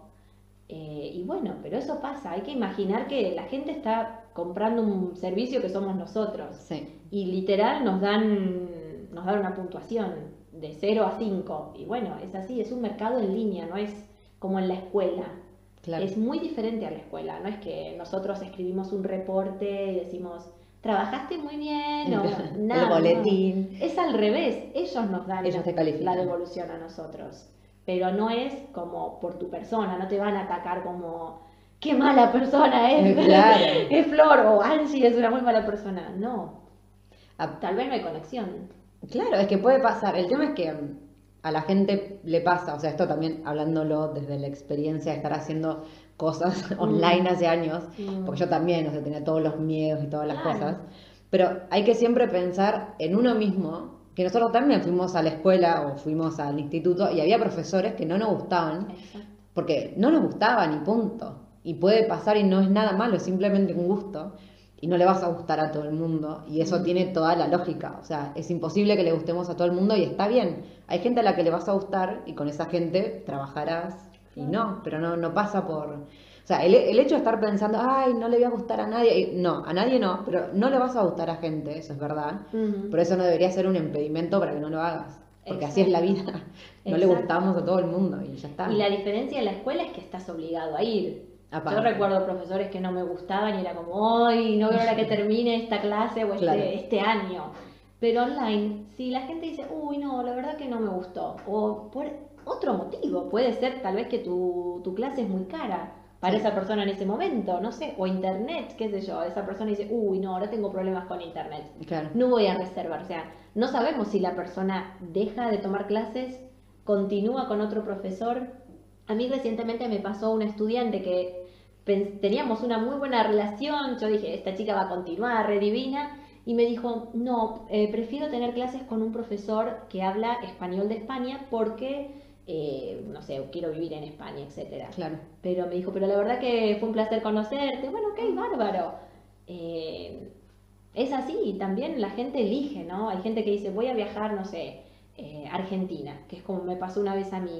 Eh, y bueno, pero eso pasa, hay que imaginar que la gente está comprando un servicio que somos nosotros. Sí. Y literal nos dan, nos dan una puntuación de cero a cinco. Y bueno, es así, es un mercado en línea, no es como en la escuela. Claro. Es muy diferente a la escuela, no es que nosotros escribimos un reporte y decimos, trabajaste muy bien, o nada. El boletín. No. Es al revés, ellos nos dan Ellos te califican. la devolución a nosotros. Pero no es como por tu persona, no te van a atacar como, qué mala persona es, Claro. es Flor, o Angie es una muy mala persona. No, Ah, tal vez no hay conexión. Claro, es que puede pasar. El tema es que mm, a la gente le pasa, o sea, esto también hablándolo desde la experiencia de estar haciendo cosas online hace años, Mm. porque yo también, o sea, tenía todos los miedos y todas las Claro. cosas, pero hay que siempre pensar en uno mismo, que nosotros también fuimos a la escuela o fuimos al instituto y había profesores que no nos gustaban, Exacto. porque no nos gustaban y punto. Y puede pasar y no es nada malo, es simplemente un gusto. Y no le vas a gustar a todo el mundo. Y eso tiene toda la lógica. O sea, es imposible que le gustemos a todo el mundo y está bien. Hay gente a la que le vas a gustar y con esa gente trabajarás y no, pero no, no pasa por... O sea, el, el hecho de estar pensando, ay, no le voy a gustar a nadie. y No, a nadie no, pero no le vas a gustar a gente, eso es verdad. Ujú. Pero eso no debería ser un impedimento para que no lo hagas. Porque así es la vida. No le Exacto. gustamos a todo el mundo y ya está. Y la diferencia en la escuela es que estás obligado a ir. Aparte. Yo recuerdo profesores que no me gustaban y era como, ¡ay, no veo la que termine esta clase o este, Claro. este año! Pero online, si la gente dice, uy, no, la verdad que no me gustó, o por otro motivo, puede ser tal vez que tu, tu clase es muy cara para Sí. esa persona en ese momento, no sé, o internet, qué sé yo, esa persona dice, uy, no, ahora tengo problemas con internet, Claro. no voy a reservar, o sea, no sabemos si la persona deja de tomar clases, continúa con otro profesor. A mí recientemente me pasó una estudiante que pen- teníamos una muy buena relación, yo dije, esta chica va a continuar, re divina, y me dijo, no, eh, prefiero tener clases con un profesor que habla español de España porque, eh, no sé, quiero vivir en España, etcétera. Claro. Pero me dijo, pero la verdad que fue un placer conocerte. Bueno, ok, bárbaro. Eh, es así, también la gente elige, ¿no? Hay gente que dice, voy a viajar, no sé, eh, a Argentina, que es como me pasó una vez a mí,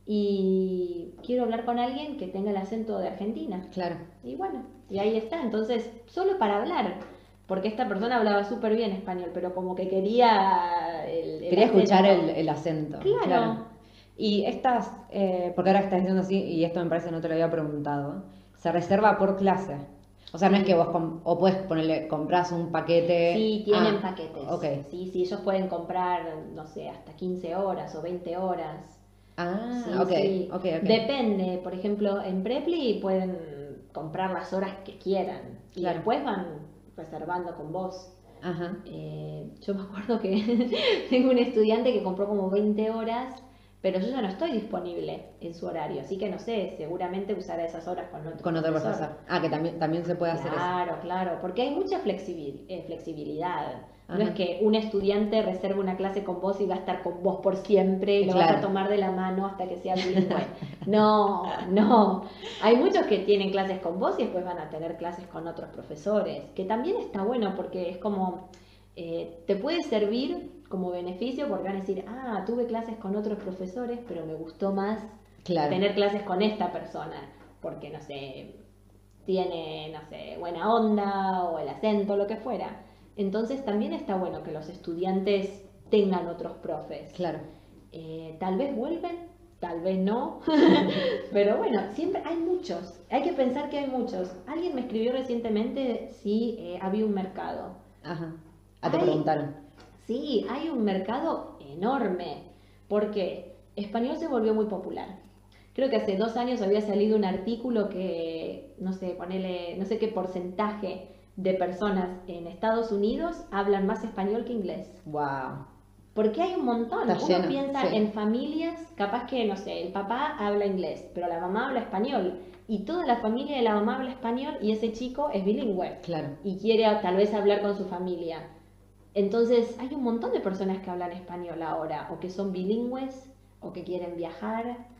y quiero hablar con alguien que tenga el acento de Argentina. Claro. Y bueno, y ahí está, entonces, solo para hablar, porque esta persona hablaba súper bien español, pero como que quería... El, el Quería escuchar acento. el, el acento. Claro. Y estas, eh, porque ahora estás diciendo así, y esto me parece no te lo había preguntado, se reserva por clase. O sea, no es que vos, com- o puedes ponerle, compras un paquete. Sí, tienen Ah, paquetes. Ok. Sí, sí, ellos pueden comprar, no sé, hasta quince horas o veinte horas. Ah, Sí, ok, sí. ok, ok. Depende, por ejemplo, en Preply pueden comprar las horas que quieran y Claro. después van reservando con vos. Ajá. Eh, yo me acuerdo que tengo un estudiante que compró como veinte horas, pero yo ya no estoy disponible en su horario, así que no sé, seguramente usará esas horas con otro, Con otro profesor. Ah, que también, también se puede hacer eso. Claro, claro, porque hay mucha flexibil- eh, flexibilidad. No Ajá. es que un estudiante reserve una clase con vos y va a estar con vos por siempre y lo Claro. vas a tomar de la mano hasta que sea bilingüe. No, no. Hay muchos que tienen clases con vos y después van a tener clases con otros profesores, que también está bueno porque es como, eh, te puede servir como beneficio porque van a decir, ah, tuve clases con otros profesores, pero me gustó más Claro. tener clases con esta persona, porque no sé, tiene, no sé, buena onda o el acento, lo que fuera. Entonces también está bueno que los estudiantes tengan otros profes. Claro. Eh, tal vez vuelven, tal vez no, pero bueno, siempre hay muchos, hay que pensar que hay muchos. Alguien me escribió recientemente si eh, había un mercado. Ajá. Ah, te Ay. preguntaron. Sí, hay un mercado enorme, porque español se volvió muy popular. Creo que hace dos años había salido un artículo que, no sé, ponele, no sé qué porcentaje de personas en Estados Unidos hablan más español que inglés. Wow. Porque hay un montón. Está Uno lleno, piensa sí. en familias, capaz que, no sé, el papá habla inglés, pero la mamá habla español. Y toda la familia de la mamá habla español y ese chico es bilingüe. Claro. Y quiere tal vez hablar con su familia. Entonces hay un montón de personas que hablan español ahora, o que son bilingües, o que quieren viajar.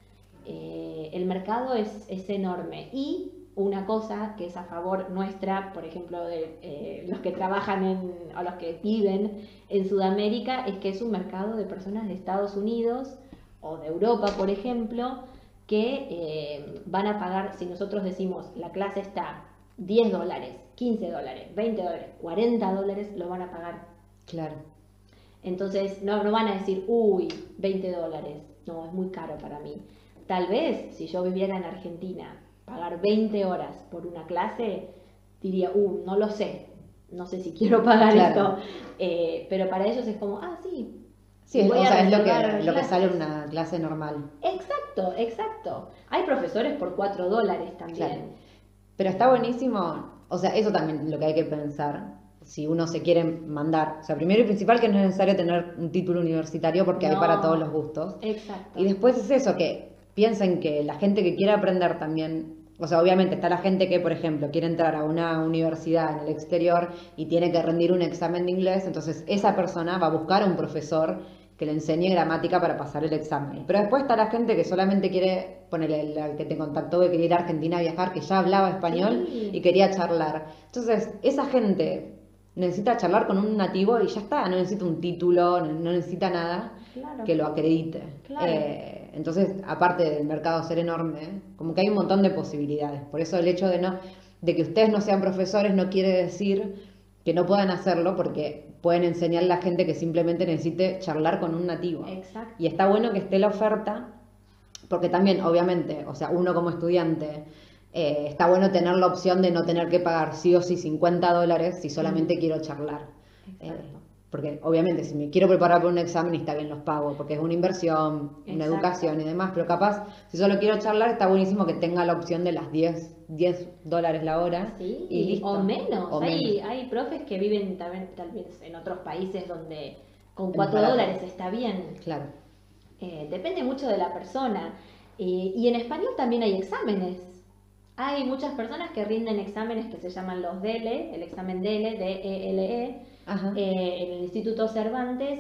Eh, el mercado es, es enorme. Y una cosa que es a favor nuestra, por ejemplo, de eh, los que trabajan en, o los que viven en Sudamérica, es que es un mercado de personas de Estados Unidos o de Europa, por ejemplo, que eh, van a pagar, si nosotros decimos la clase está diez dólares, quince dólares, veinte dólares, cuarenta dólares, lo van a pagar. Claro. Entonces no, no van a decir, uy, veinte dólares, no, es muy caro para mí. Tal vez si yo viviera en Argentina, pagar veinte horas por una clase, diría, uh, no lo sé, no sé si quiero pagar Claro. esto. Eh, pero para ellos es como, ah, sí. Sí, es, voy o a sea, es lo reservar que, lo que clases. sale en una clase normal. Exacto, exacto. Hay profesores por cuatro dólares también. Claro. Pero está buenísimo, o sea, eso también es lo que hay que pensar, si uno se quiere mandar. O sea, primero y principal que no es necesario tener un título universitario porque hay No. para todos los gustos. Exacto. Y después es eso, que piensen que la gente que quiere aprender también, o sea, obviamente está la gente que, por ejemplo, quiere entrar a una universidad en el exterior y tiene que rendir un examen de inglés, entonces esa persona va a buscar a un profesor que le enseñe gramática para pasar el examen. Pero después está la gente que solamente quiere, ponerle la que te contactó, que quería ir a Argentina a viajar, que ya hablaba español Sí. y quería charlar. Entonces, esa gente necesita charlar con un nativo y ya está, no necesita un título, no, no necesita nada Claro. que lo acredite. Claro. Eh, entonces, aparte del mercado ser enorme, como que hay un montón de posibilidades. Por eso el hecho de no, de que ustedes no sean profesores no quiere decir que no puedan hacerlo, porque pueden enseñarle a la gente que simplemente necesite charlar con un nativo. Exacto. Y está bueno que esté la oferta, porque también, obviamente, o sea, uno como estudiante, eh, está bueno tener la opción de no tener que pagar sí o sí cincuenta dólares si solamente Mm. quiero charlar. Exacto. Eh, porque obviamente si me quiero preparar para un examen está bien los pago, porque es una inversión, una Exacto. educación y demás, pero capaz, si solo quiero charlar, está buenísimo que tenga la opción de las diez dólares la hora Sí, y listo. o menos. O hay, menos. hay profes que viven también, tal vez en otros países donde con Es cuatro barato. dólares está bien. Claro. Eh, depende mucho de la persona. Eh, y en español también hay exámenes. Hay muchas personas que rinden exámenes que se llaman los D L E, el examen D L E, D E L E, Ajá. eh, en el Instituto Cervantes,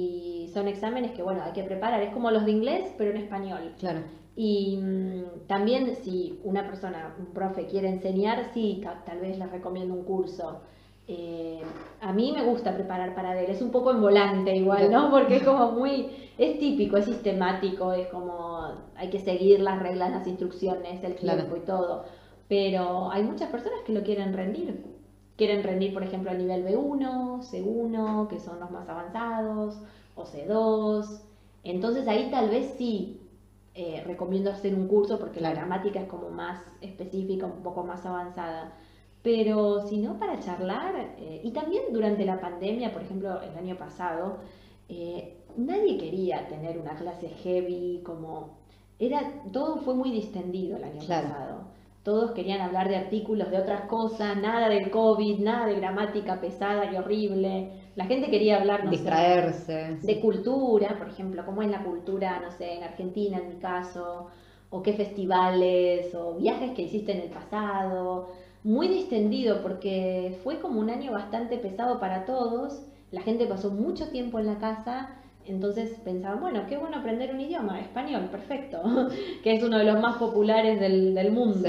y son exámenes que, bueno, hay que preparar. Es como los de inglés, pero en español. Claro. Y mm, también si una persona, un profe quiere enseñar, sí, ca- tal vez les recomiendo un curso. Eh, a mí me gusta preparar para D L E, es un poco en volante igual, ¿no? Porque es como muy, es típico, es sistemático, es como hay que seguir las reglas, las instrucciones, el Claro. tiempo y todo. Pero hay muchas personas que lo quieren rendir. Quieren rendir, por ejemplo, el nivel B uno, C uno, que son los más avanzados, o C dos. Entonces ahí tal vez sí eh, recomiendo hacer un curso porque la Claro. gramática es como más específica, un poco más avanzada. Pero si no, para charlar, eh, y también durante la pandemia, por ejemplo, el año pasado, eh, nadie quería tener una clase heavy, como era, todo fue muy distendido el año Claro. pasado. Todos querían hablar de artículos, de otras cosas, nada del COVID, nada de gramática pesada y horrible. La gente quería hablar, no sé, Distraerse. de cultura, por ejemplo, cómo es la cultura, no sé, en Argentina en mi caso, o qué festivales, o viajes que hiciste en el pasado. Muy distendido porque fue como un año bastante pesado para todos. La gente pasó mucho tiempo en la casa, entonces pensaban, bueno, qué bueno aprender un idioma, español, perfecto, que es uno de los más populares del, del mundo. Sí.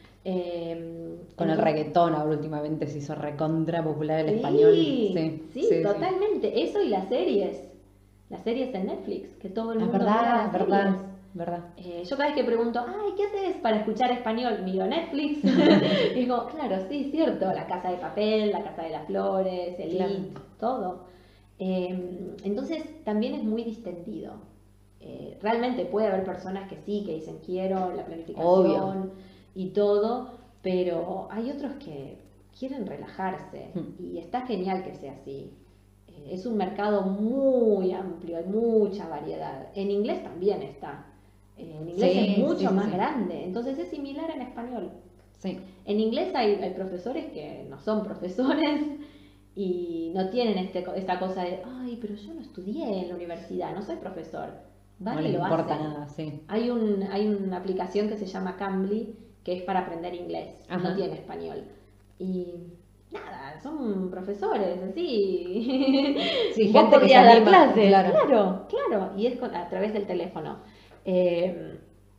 Eh, Con el entonces- reggaetón ahora últimamente se hizo recontra popular el Sí, español. sí, Sí, sí, totalmente. Eso y las series. Las series en Netflix, que todo el Es mundo mira verdad, las es verdad, series. verdad. Eh, yo cada vez que pregunto, ay, ¿qué haces para escuchar español? Miro Netflix. Y digo, claro, sí, cierto. La Casa de Papel, La Casa de las Flores, Elite, Claro. todo. Eh, entonces también es muy distendido. Eh, realmente puede haber personas que sí, que dicen quiero la planificación Obvio. y todo, pero hay otros que quieren relajarse Hmm. y está genial que sea así. Eh, es un mercado muy amplio, hay mucha variedad. En inglés también está. Eh, en inglés Sí, es mucho sí, sí, más sí. grande, entonces es similar en español. Sí. En inglés hay, hay profesores que no son profesores y no tienen este, esta cosa de, ay, pero yo no estudié en la universidad, no soy profesor. Van No y les lo importa hacen. nada, sí. Hay, un, hay una aplicación que se llama Cambly, que es para aprender inglés, Ajá. no tiene español. Y nada, son profesores, así. Sí, Vos gente que podrías se dar anima, clases, claro. claro, claro, y es con- a través del teléfono. Eh,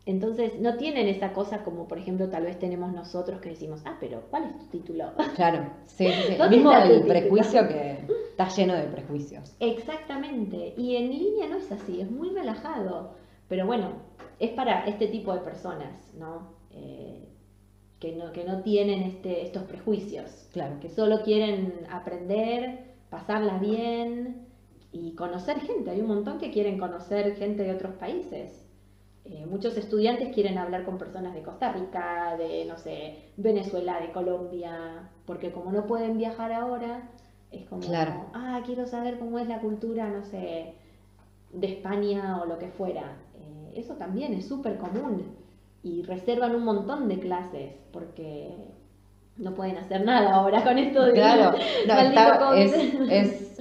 Entonces no tienen esa cosa como por ejemplo tal vez tenemos nosotros que decimos, ah, pero ¿cuál es tu título? Claro, sí, sí, sí. ¿Dónde Mismo está tu el título? prejuicio que está lleno de prejuicios. Exactamente, y en línea no es así, es muy relajado, pero bueno, es para este tipo de personas, ¿no? Eh, que no, que no tienen este, estos prejuicios, Claro. que solo quieren aprender, pasarla bien y conocer gente. Hay un montón que quieren conocer gente de otros países. Eh, muchos estudiantes quieren hablar con personas de Costa Rica, de, no sé, Venezuela, de Colombia, porque como no pueden viajar ahora, es como, Claro. ah, quiero saber cómo es la cultura, no sé, de España o lo que fuera. Eh, eso también es súper común y reservan un montón de clases porque no pueden hacer nada ahora con esto de Claro, no, maldito está, COVID. es, es,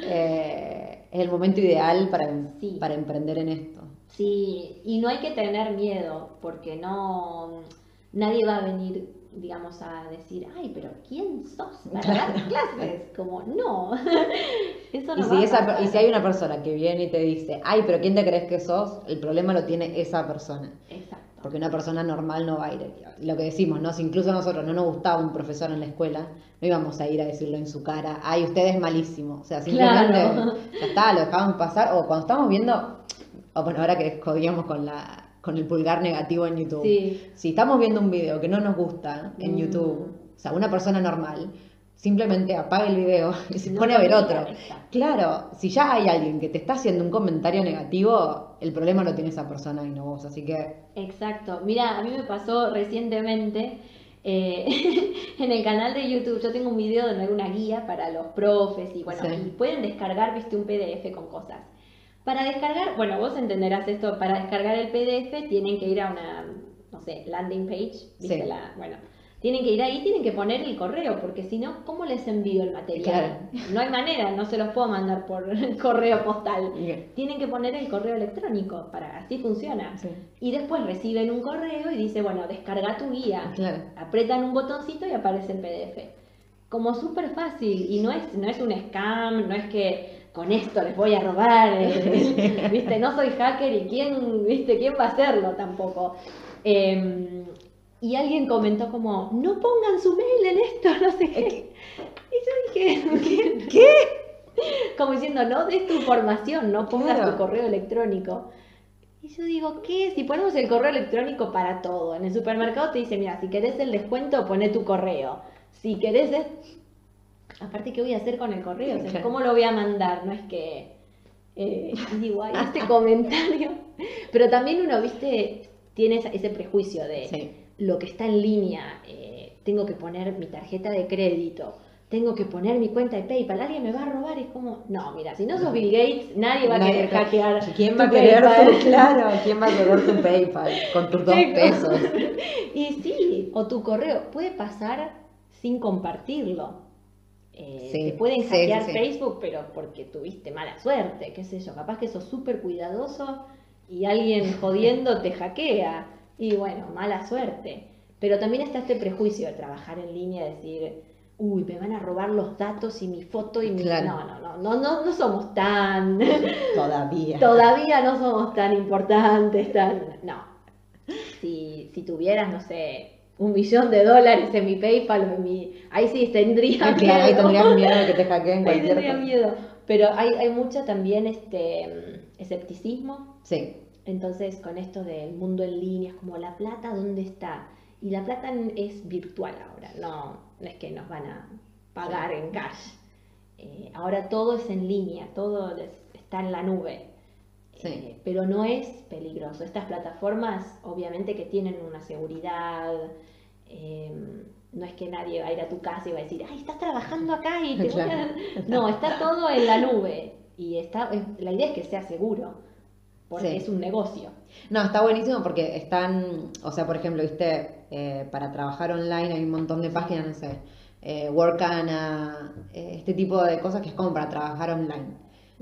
eh, es el momento ideal para, Sí. para emprender en esto. Sí, y no hay que tener miedo, porque no, nadie va a venir, digamos, a decir, ay, pero ¿quién sos para dar clases? Como, no, eso no Y va si, a esa, pasar. y si hay una persona que viene y te dice, ay, pero ¿quién te crees que sos? El problema lo tiene esa persona. Exacto. Porque una persona normal no va a ir. Lo que decimos, ¿no? Si incluso a nosotros no nos gustaba un profesor en la escuela, no íbamos a ir a decirlo en su cara, ay, usted es malísimo. O sea, simplemente Claro. ya está, lo dejábamos pasar. O cuando estamos viendo, o bueno, ahora que jodíamos con la con el pulgar negativo en YouTube. Sí. Si estamos viendo un video que no nos gusta en Mm. YouTube, o sea, una persona normal, simplemente apaga el video y se No pone a ver lo otro. mira, exacto. Claro, si ya hay alguien que te está haciendo un comentario negativo, el problema lo tiene esa persona y no vos. Así que Exacto. Mira, a mí me pasó recientemente eh, en el canal de YouTube. Yo tengo un video donde hay una guía para los profes y bueno, Sí. y pueden descargar, viste, un P D F con cosas. Para descargar, bueno, vos entenderás esto, para descargar el P D F tienen que ir a una, no sé, landing page, viste Sí. la, bueno, tienen que ir ahí, tienen que poner el correo, porque si no, ¿cómo les envío el material? No hay manera, no se los puedo mandar por correo postal. Bien. Tienen que poner el correo electrónico, para así funciona. Sí. Y después reciben un correo y dice, bueno, descarga tu guía. Claro. Apretan un botoncito y aparece el P D F. Como súper fácil, y no es, no es un scam, no es que con esto les voy a robar, eh, viste, no soy hacker y quién, viste, quién va a hacerlo tampoco. Eh, y alguien comentó como, no pongan su mail en esto, no sé qué. Y yo dije, ¿qué? Como diciendo, no des tu información, no pongas Claro. tu correo electrónico. Y yo digo, ¿qué? Si ponemos el correo electrónico para todo. En el supermercado te dice, mira, si querés el descuento, poné tu correo. Si querés... es- Aparte, ¿qué voy a hacer con el correo? O sea, Claro. ¿cómo lo voy a mandar? No es que... Eh, y digo, ay, este comentario... Pero también uno, viste, tiene esa- ese prejuicio de Sí. lo que está en línea. eh, tengo que poner mi tarjeta de crédito. Tengo que poner mi cuenta de PayPal. Alguien me va a robar. Es como, no, mira, si no sos Bill Gates, nadie va a Nadie- querer hackear. ¿Quién tu va a querer PayPal. tu, claro, quién va a querer tu PayPal con tus dos Chicos. pesos? Y sí, o tu correo puede pasar sin compartirlo. Eh, Sí, te pueden sí, hackear sí, sí. Facebook, pero porque tuviste mala suerte, qué sé yo. Capaz que sos súper cuidadoso y alguien jodiendo te hackea. Y bueno, mala suerte. Pero también está este prejuicio de trabajar en línea, decir, uy, me van a robar los datos y mi foto y mi... Claro. No, no, no, no, no, no somos tan... Todavía. Todavía no somos tan importantes, tan... No. Si, si tuvieras, no sé, un millón de dólares en mi PayPal o en mi... Ahí sí tendría Ah, miedo. claro, ahí tendrías miedo de que te hackeen Ahí cualquier tendría cosa. miedo. Pero hay, hay mucha también este mm, escepticismo. Sí, Entonces, con esto del mundo en línea, es como la plata, ¿dónde está? Y la plata es virtual ahora, no, no es que nos van a pagar en cash. Eh, ahora todo es en línea, todo es- está en la nube. Sí. Eh, pero no es peligroso. Estas plataformas, obviamente, que tienen una seguridad. eh, no es que nadie va a ir a tu casa y va a decir, ay, estás trabajando acá y te voy a... Claro. No, está todo en la nube. Y está, es- la idea es que sea seguro, porque Sí. es un negocio. No, está buenísimo porque están, o sea, por ejemplo, viste, eh, para trabajar online hay un montón de páginas, no sé, eh, Workana, eh, este tipo de cosas que es como para trabajar online.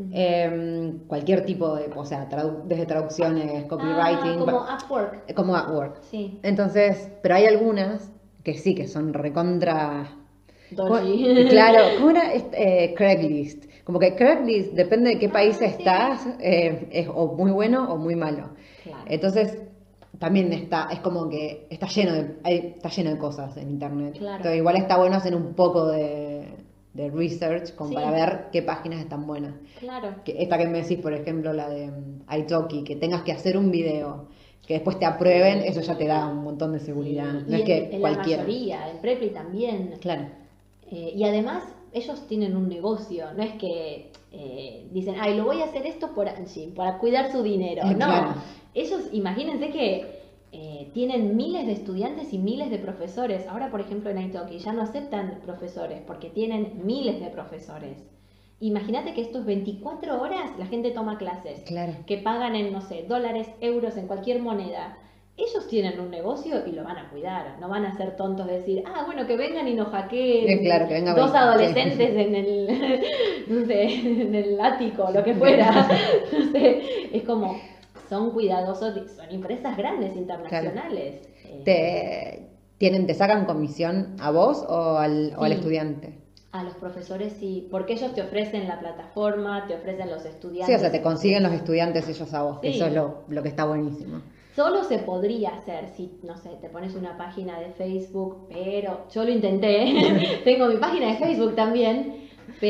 Eh, cualquier tipo de, o sea, tradu- desde traducciones, copywriting, Ah, como pa- Upwork. eh, como Upwork. Sí. Entonces, pero hay algunas que sí, que son recontra... Dodgy. ¿Cómo- Claro, ¿cómo era? Este, eh, Craigslist. Como que Craigslist, depende de qué país Ah, sí. estás, eh, es o muy bueno o muy malo. Claro. Entonces, también está, es como que está lleno de, hay- está lleno de cosas en internet. Claro. Entonces igual está bueno hacer un poco de, de research como Sí. para ver qué páginas están buenas. Claro. Que esta que me decís, por ejemplo, la de mm, Italki, que tengas que hacer un video, que después te aprueben, eso ya te da un montón de seguridad. Y No es en, que en cualquiera. la mayoría, en Preply también. Claro. Eh, y además, ellos tienen un negocio, no es que eh, dicen, ay, lo voy a hacer esto por Angie, para cuidar su dinero. Eh, No, claro. ellos, imagínense que eh, tienen miles de estudiantes y miles de profesores. Ahora, por ejemplo, en Italki ya no aceptan profesores porque tienen miles de profesores. Imagínate que estos veinticuatro horas la gente toma clases, Claro. que pagan en, no sé, dólares, euros, en cualquier moneda. Ellos tienen un negocio y lo van a cuidar, no van a ser tontos de decir, ah, bueno, que vengan y nos hackeen Eh, claro, que venga dos veinte, adolescentes sí. en el, no sé, en el ático, lo que fuera. No sé, es como, son cuidadosos, son empresas grandes, internacionales. Eh, ¿Te, tienen, ¿Te sacan comisión a vos o al, o al Sí. estudiante? A los profesores sí, porque ellos te ofrecen la plataforma, te ofrecen los estudiantes. Sí, o sea, te consiguen los estudiantes ellos a vos, que Sí. eso es lo, lo que está buenísimo. Solo se podría hacer si, no sé, te pones una página de Facebook, pero yo lo intenté, tengo mi página de Facebook también,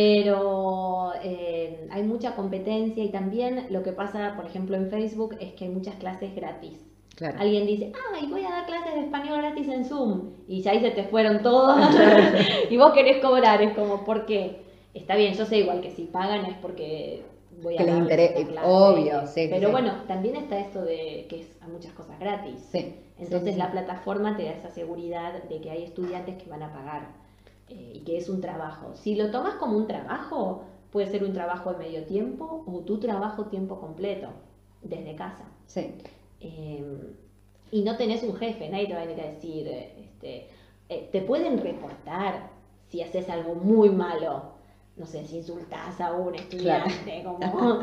pero eh, hay mucha competencia y también lo que pasa, por ejemplo, en Facebook es que hay muchas clases gratis. Claro. Alguien dice, ay, voy a dar clases de español gratis en Zoom, y ya ahí se te fueron todos, y vos querés cobrar, es como, ¿por qué? Está bien, yo sé igual que si pagan es porque voy a Que les darles interese, esa clase. obvio, sí, sí, Pero sí. bueno, también está esto de que es, hay muchas cosas gratis. Sí. Entonces Sí, sí. la plataforma te da esa seguridad de que hay estudiantes que van a pagar eh, y que es un trabajo. Si lo tomas como un trabajo, puede ser un trabajo de medio tiempo o tu trabajo tiempo completo, desde casa. Sí. Eh, y no tenés un jefe, nadie te va a venir a decir, eh, este, eh, te pueden reportar si haces algo muy malo, no sé, si insultás a un estudiante, como,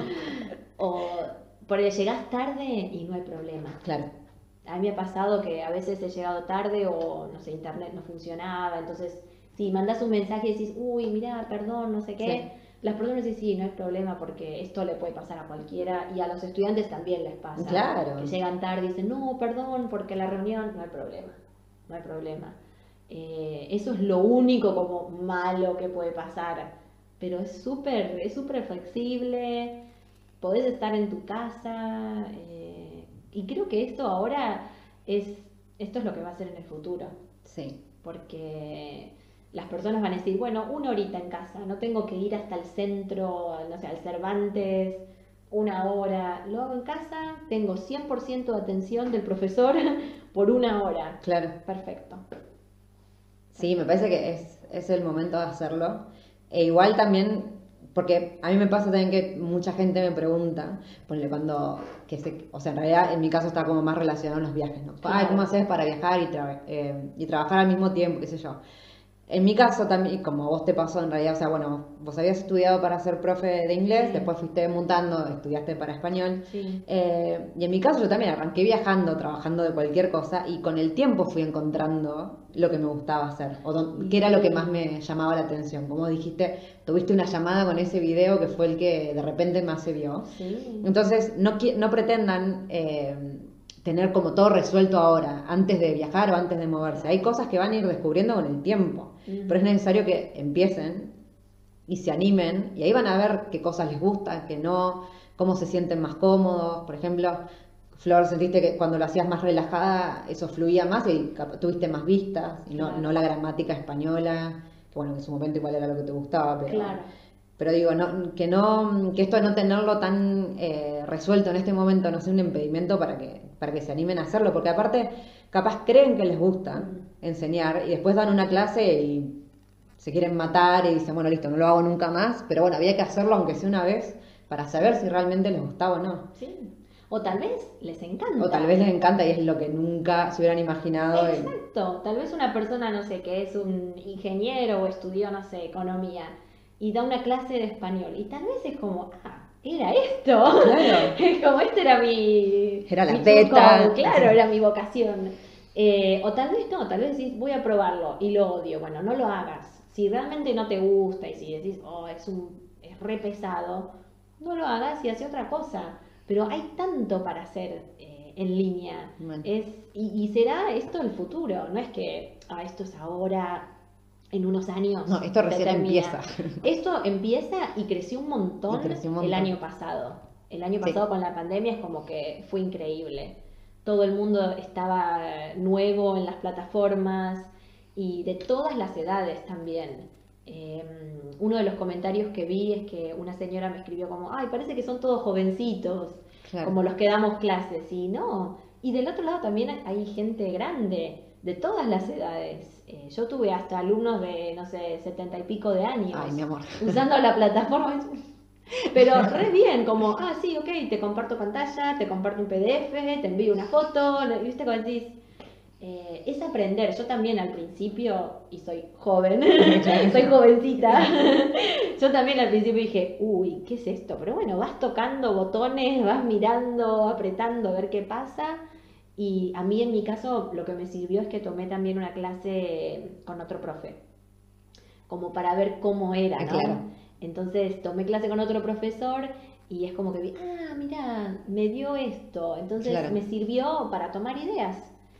o por el llegás tarde y no hay problema. Claro. A mí me ha pasado que a veces he llegado tarde o, no sé, internet no funcionaba, entonces, si mandás un mensaje y decís, uy, mirá, perdón, no sé qué, Sí. las personas dicen, sí, no hay problema porque esto le puede pasar a cualquiera y a los estudiantes también les pasa. Claro. Que llegan tarde y dicen, no, perdón, porque la reunión, no hay problema, no hay problema. Eh, eso es lo único como malo que puede pasar, pero es súper, es súper flexible, podés estar en tu casa, eh, y creo que esto ahora es, esto es lo que va a ser en el futuro, Sí. porque las personas van a decir, bueno, una horita en casa, no tengo que ir hasta el centro, no sé, al Cervantes, una hora, lo hago en casa, tengo cien por ciento de atención del profesor por una hora. Claro. Perfecto. Sí, me parece que es, es el momento de hacerlo. E igual también, porque a mí me pasa también que mucha gente me pregunta, ponle cuando, que se, o sea, en realidad en mi caso está como más relacionado a los viajes, ¿no? Ay, Claro. ¿cómo haces para viajar y, tra- eh, y trabajar al mismo tiempo, qué sé yo? En mi caso también, como a vos te pasó en realidad, o sea, bueno, vos habías estudiado para ser profe de inglés, Sí. después fuiste mutando, estudiaste para español. Sí. Eh, y en mi caso yo también arranqué viajando, trabajando de cualquier cosa y con el tiempo fui encontrando lo que me gustaba hacer, o don- qué era lo que más me llamaba la atención. Como dijiste, tuviste una llamada con ese video que fue el que de repente más se vio. Sí. Entonces, no, qui- no pretendan eh, tener como todo resuelto ahora, antes de viajar o antes de moverse. Hay cosas que van a ir descubriendo con el tiempo, Ujú. pero es necesario que empiecen y se animen, y ahí van a ver qué cosas les gustan, qué no, cómo se sienten más cómodos. Por ejemplo, Flor, sentiste que cuando lo hacías más relajada, eso fluía más y cap- tuviste más vistas, y no, Claro. no la gramática española, que bueno, en su momento igual era lo que te gustaba, pero... Claro. Pero digo, no, que no, que esto de no tenerlo tan eh, resuelto en este momento no sea un impedimento para que, para que se animen a hacerlo, porque aparte, capaz creen que les gusta enseñar y después dan una clase y se quieren matar y dicen, bueno, listo, no lo hago nunca más, pero bueno, había que hacerlo aunque sea una vez para saber si realmente les gustaba o no. Sí. O tal vez les encanta. O tal vez les encanta y es lo que nunca se hubieran imaginado. y- Exacto. Tal vez una persona, no sé, que es un ingeniero o estudió, no sé, economía y da una clase de español y tal vez es como, ah, era esto. Claro. Es como, este era mi... Era la mi beta. truco, claro, era mi vocación. Eh, o tal vez no, tal vez decís, voy a probarlo y lo odio. Bueno, no lo hagas. Si realmente no te gusta y si decís, oh, es un es re pesado, no lo hagas y hace otra cosa. Pero hay tanto para hacer eh, en línea. Bueno. Es, y, y será esto el futuro, no es que ah, esto es ahora, en unos años. No, esto recién termina. empieza. Esto empieza y creció un montón, Y creció un montón. el año pasado. El año pasado Sí. con la pandemia es como que fue increíble. Todo el mundo estaba nuevo en las plataformas y de todas las edades también. Eh, uno de los comentarios que vi es que una señora me escribió como, ay, parece que son todos jovencitos, Claro. como los que damos clases, y no. Y del otro lado también hay gente grande, de todas las edades. Eh, yo tuve hasta alumnos de, no sé, setenta y pico de años. Ay, mi amor. Usando la plataforma. Pero re bien, como, ah, sí, ok, te comparto pantalla, te comparto un P D F, te envío una foto, ¿viste? Como decís, eh, es aprender. Yo también al principio, y soy joven, soy jovencita, yo también al principio dije, uy, ¿qué es esto? Pero bueno, vas tocando botones, vas mirando, apretando, a ver qué pasa. Y a mí en mi caso lo que me sirvió es que tomé también una clase con otro profe, como para ver cómo era, Ah, ¿no? claro. Entonces tomé clase con otro profesor y es como que vi, ah, mira, me dio esto. Entonces Claro. me sirvió para tomar ideas,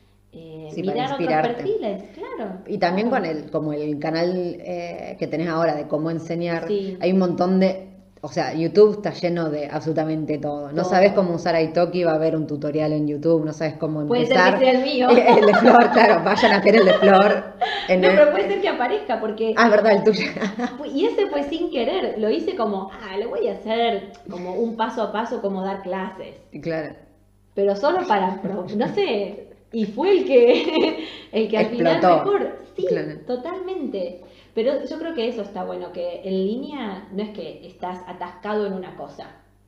eh, Sí, para mirar otros inspirarte. perfiles, claro. Y también claro. con el, como el canal eh, que tenés ahora de cómo enseñar, Sí. hay un montón de, o sea, YouTube está lleno de absolutamente todo. No Todo. sabes cómo usar Italki, va a haber un tutorial en YouTube, no sabes cómo Puede ser empezar. que sea el mío. El de Flor, claro, vayan a ver el de Flor. En No, el- pero puede ser que aparezca porque... Ah, es verdad, el tuyo. Y ese fue sin querer, lo hice como, ah, le voy a hacer como un paso a paso como dar clases. Claro. Pero solo para, pro- no sé, y fue el que, el que al final Explotó. mejor, sí, Claro. totalmente. Pero yo creo que eso está bueno, que en línea no es que estás atascado en una cosa.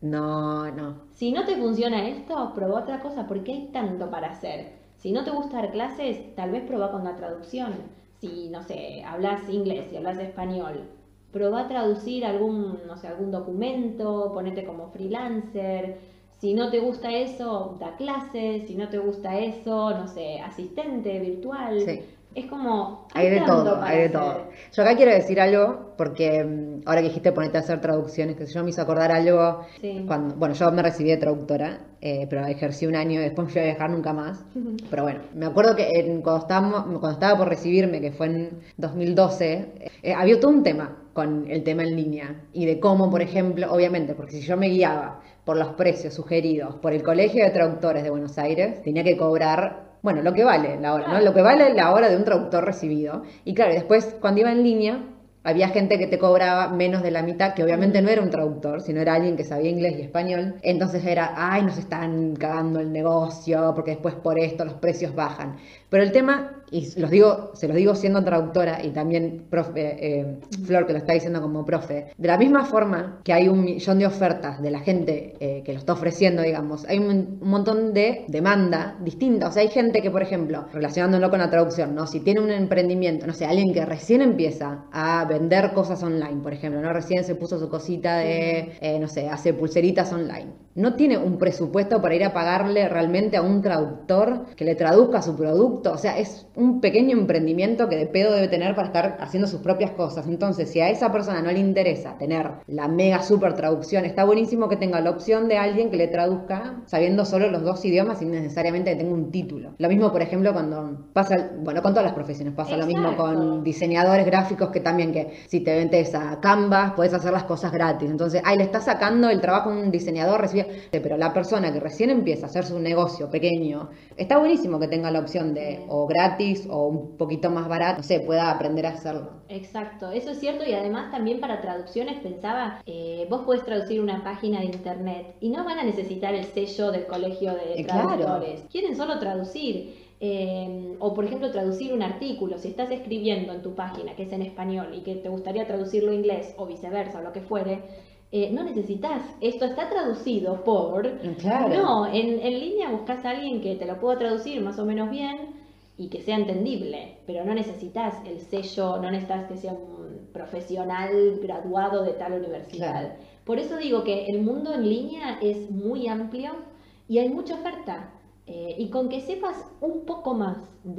No, no. Si no te funciona esto, probá otra cosa, porque hay tanto para hacer. Si no te gusta dar clases, tal vez probá con la traducción. Si, no sé, hablas inglés y hablas español, probá a traducir algún, no sé, algún documento, ponete como freelancer. Si no te gusta eso, da clases. Si no te gusta eso, no sé, asistente virtual. Sí. Es como... Hay de tanto todo, para hay de hacer. todo. Yo acá quiero decir algo, porque mm, ahora que dijiste ponerte a hacer traducciones, que yo me hizo acordar algo, Sí. cuando, bueno, yo me recibí de traductora, eh, pero ejercí un año y después me fui a viajar nunca más. Pero bueno, me acuerdo que en- cuando, estábamos, cuando estaba por recibirme, que fue en dos mil doce, eh, había todo un tema con el tema en línea y de cómo, por ejemplo, obviamente, porque si yo me guiaba por los precios sugeridos por el Colegio de Traductores de Buenos Aires, tenía que cobrar, bueno, lo que vale la hora, ¿no? Lo que vale la hora de un traductor recibido. Y claro, después cuando iba en línea, había gente que te cobraba menos de la mitad, que obviamente no era un traductor, sino era alguien que sabía inglés y español. Entonces era, ay, nos están cagando el negocio, porque después por esto los precios bajan. Pero el tema, y los digo, se los digo siendo traductora y también profe, eh, Flor que lo está diciendo como profe, de la misma forma que hay un millón de ofertas de la gente eh, que lo está ofreciendo, digamos, hay un, un montón de demanda distinta. O sea, hay gente que, por ejemplo, relacionándolo con la traducción, ¿no? Si tiene un emprendimiento, no sé, alguien que recién empieza a vender cosas online, por ejemplo, ¿no? Recién se puso su cosita de, eh, no sé, hace pulseritas online. No tiene un presupuesto para ir a pagarle realmente a un traductor que le traduzca su producto. O sea, es un pequeño emprendimiento que de pedo debe tener para estar haciendo sus propias cosas. Entonces, si a esa persona no le interesa tener la mega super traducción, está buenísimo que tenga la opción de alguien que le traduzca sabiendo solo los dos idiomas sin necesariamente que tenga un título. Lo mismo, por ejemplo, cuando pasa, bueno, con todas las profesiones pasa lo mismo Exacto. con diseñadores gráficos, que también que si te vendes a Canvas puedes hacer las cosas gratis. Entonces, ahí le está sacando el trabajo a un diseñador, recibe, pero la persona que recién empieza a hacer su negocio pequeño, está buenísimo que tenga la opción de o gratis o un poquito más barato, no sé, pueda aprender a hacerlo. Exacto, eso es cierto, y además también para traducciones pensaba, eh, vos podés traducir una página de internet y no van a necesitar el sello del colegio de Eh, claro. traductores, quieren solo traducir. Eh, o por ejemplo traducir un artículo, si estás escribiendo en tu página que es en español y que te gustaría traducirlo a inglés o viceversa o lo que fuere, eh, no necesitas, esto está traducido por... Claro. No, en, en línea buscas a alguien que te lo pueda traducir más o menos bien y que sea entendible, pero no necesitas el sello, no necesitas que sea un profesional graduado de tal universidad. Claro. Por eso digo que el mundo en línea es muy amplio y hay mucha oferta. Eh, y con que sepas un poco más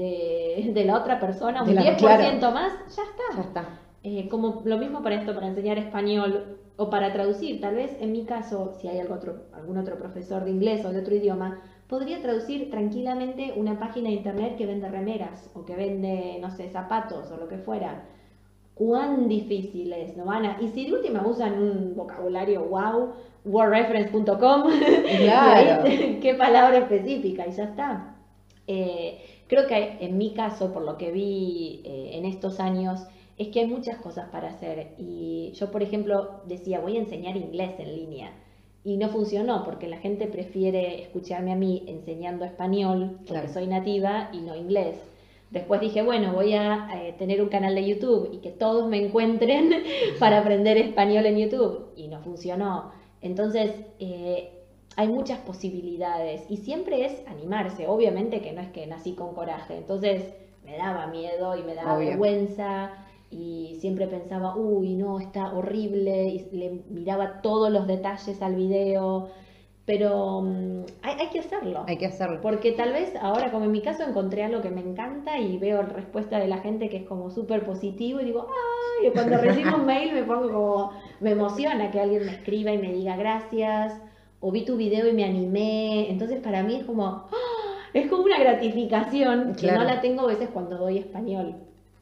de, de la otra persona, un De la- diez por ciento claro. más, ya está. Ya está. Eh, como lo mismo para esto, para enseñar español o para traducir. Tal vez en mi caso, si hay algo otro, algún otro profesor de inglés o de otro idioma, podría traducir tranquilamente una página de internet que vende remeras o que vende, no sé, zapatos o lo que fuera. ¿Cuán difícil es, no van a? Y si de última usan un vocabulario wow, word reference punto com, Claro. qué palabra específica y ya está. Eh, creo que en mi caso, por lo que vi eh, en estos años, es que hay muchas cosas para hacer. Y yo, por ejemplo, decía, voy a enseñar inglés en línea. Y no funcionó porque la gente prefiere escucharme a mí enseñando español, porque Claro. soy nativa y no inglés. Después dije, bueno, voy a eh, tener un canal de YouTube y que todos me encuentren para aprender español en YouTube. Y no funcionó. Entonces, eh, hay muchas posibilidades y siempre es animarse. Obviamente que no es que nací con coraje. Entonces, me daba miedo y me daba Obvio. vergüenza y siempre pensaba, uy, no, está horrible. Y le miraba todos los detalles al video. Pero um, hay, hay que hacerlo. Hay que hacerlo. Porque tal vez ahora, como en mi caso, encontré algo que me encanta y veo la respuesta de la gente que es como súper positivo y digo, ¡ay! Y cuando recibo un mail me pongo como, me emociona que alguien me escriba y me diga gracias, o vi tu video y me animé. Entonces para mí es como, ¡ah! Es como una gratificación que Claro. no la tengo a veces cuando doy español.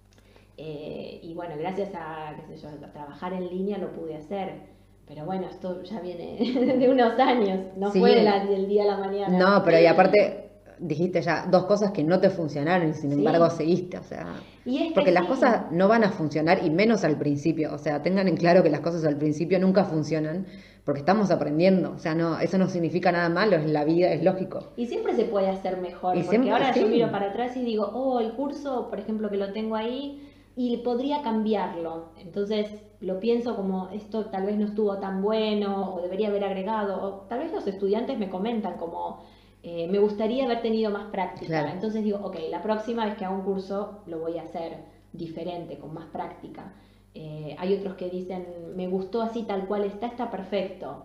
Eh, y bueno, gracias a, qué sé yo, a trabajar en línea lo pude hacer. Pero bueno, esto ya viene de unos años, no Sí. fue de la- del día a la mañana. No, pero y aparte dijiste ya dos cosas que no te funcionaron y sin Sí. embargo seguiste, o sea, Y es que porque las sí. cosas no van a funcionar y menos al principio, o sea, tengan en claro que las cosas al principio nunca funcionan porque estamos aprendiendo, o sea, no, eso no significa nada malo, es la vida, es lógico. Y siempre se puede hacer mejor, Y porque siempre- ahora sí. yo miro para atrás y digo, oh, el curso, por ejemplo, que lo tengo ahí, y podría cambiarlo. Entonces lo pienso como, esto tal vez no estuvo tan bueno, o debería haber agregado, o tal vez los estudiantes me comentan como, eh, me gustaría haber tenido más práctica. Claro. Entonces digo, ok, la próxima vez que haga un curso lo voy a hacer diferente, con más práctica. Eh, hay otros que dicen, me gustó así tal cual está, está perfecto.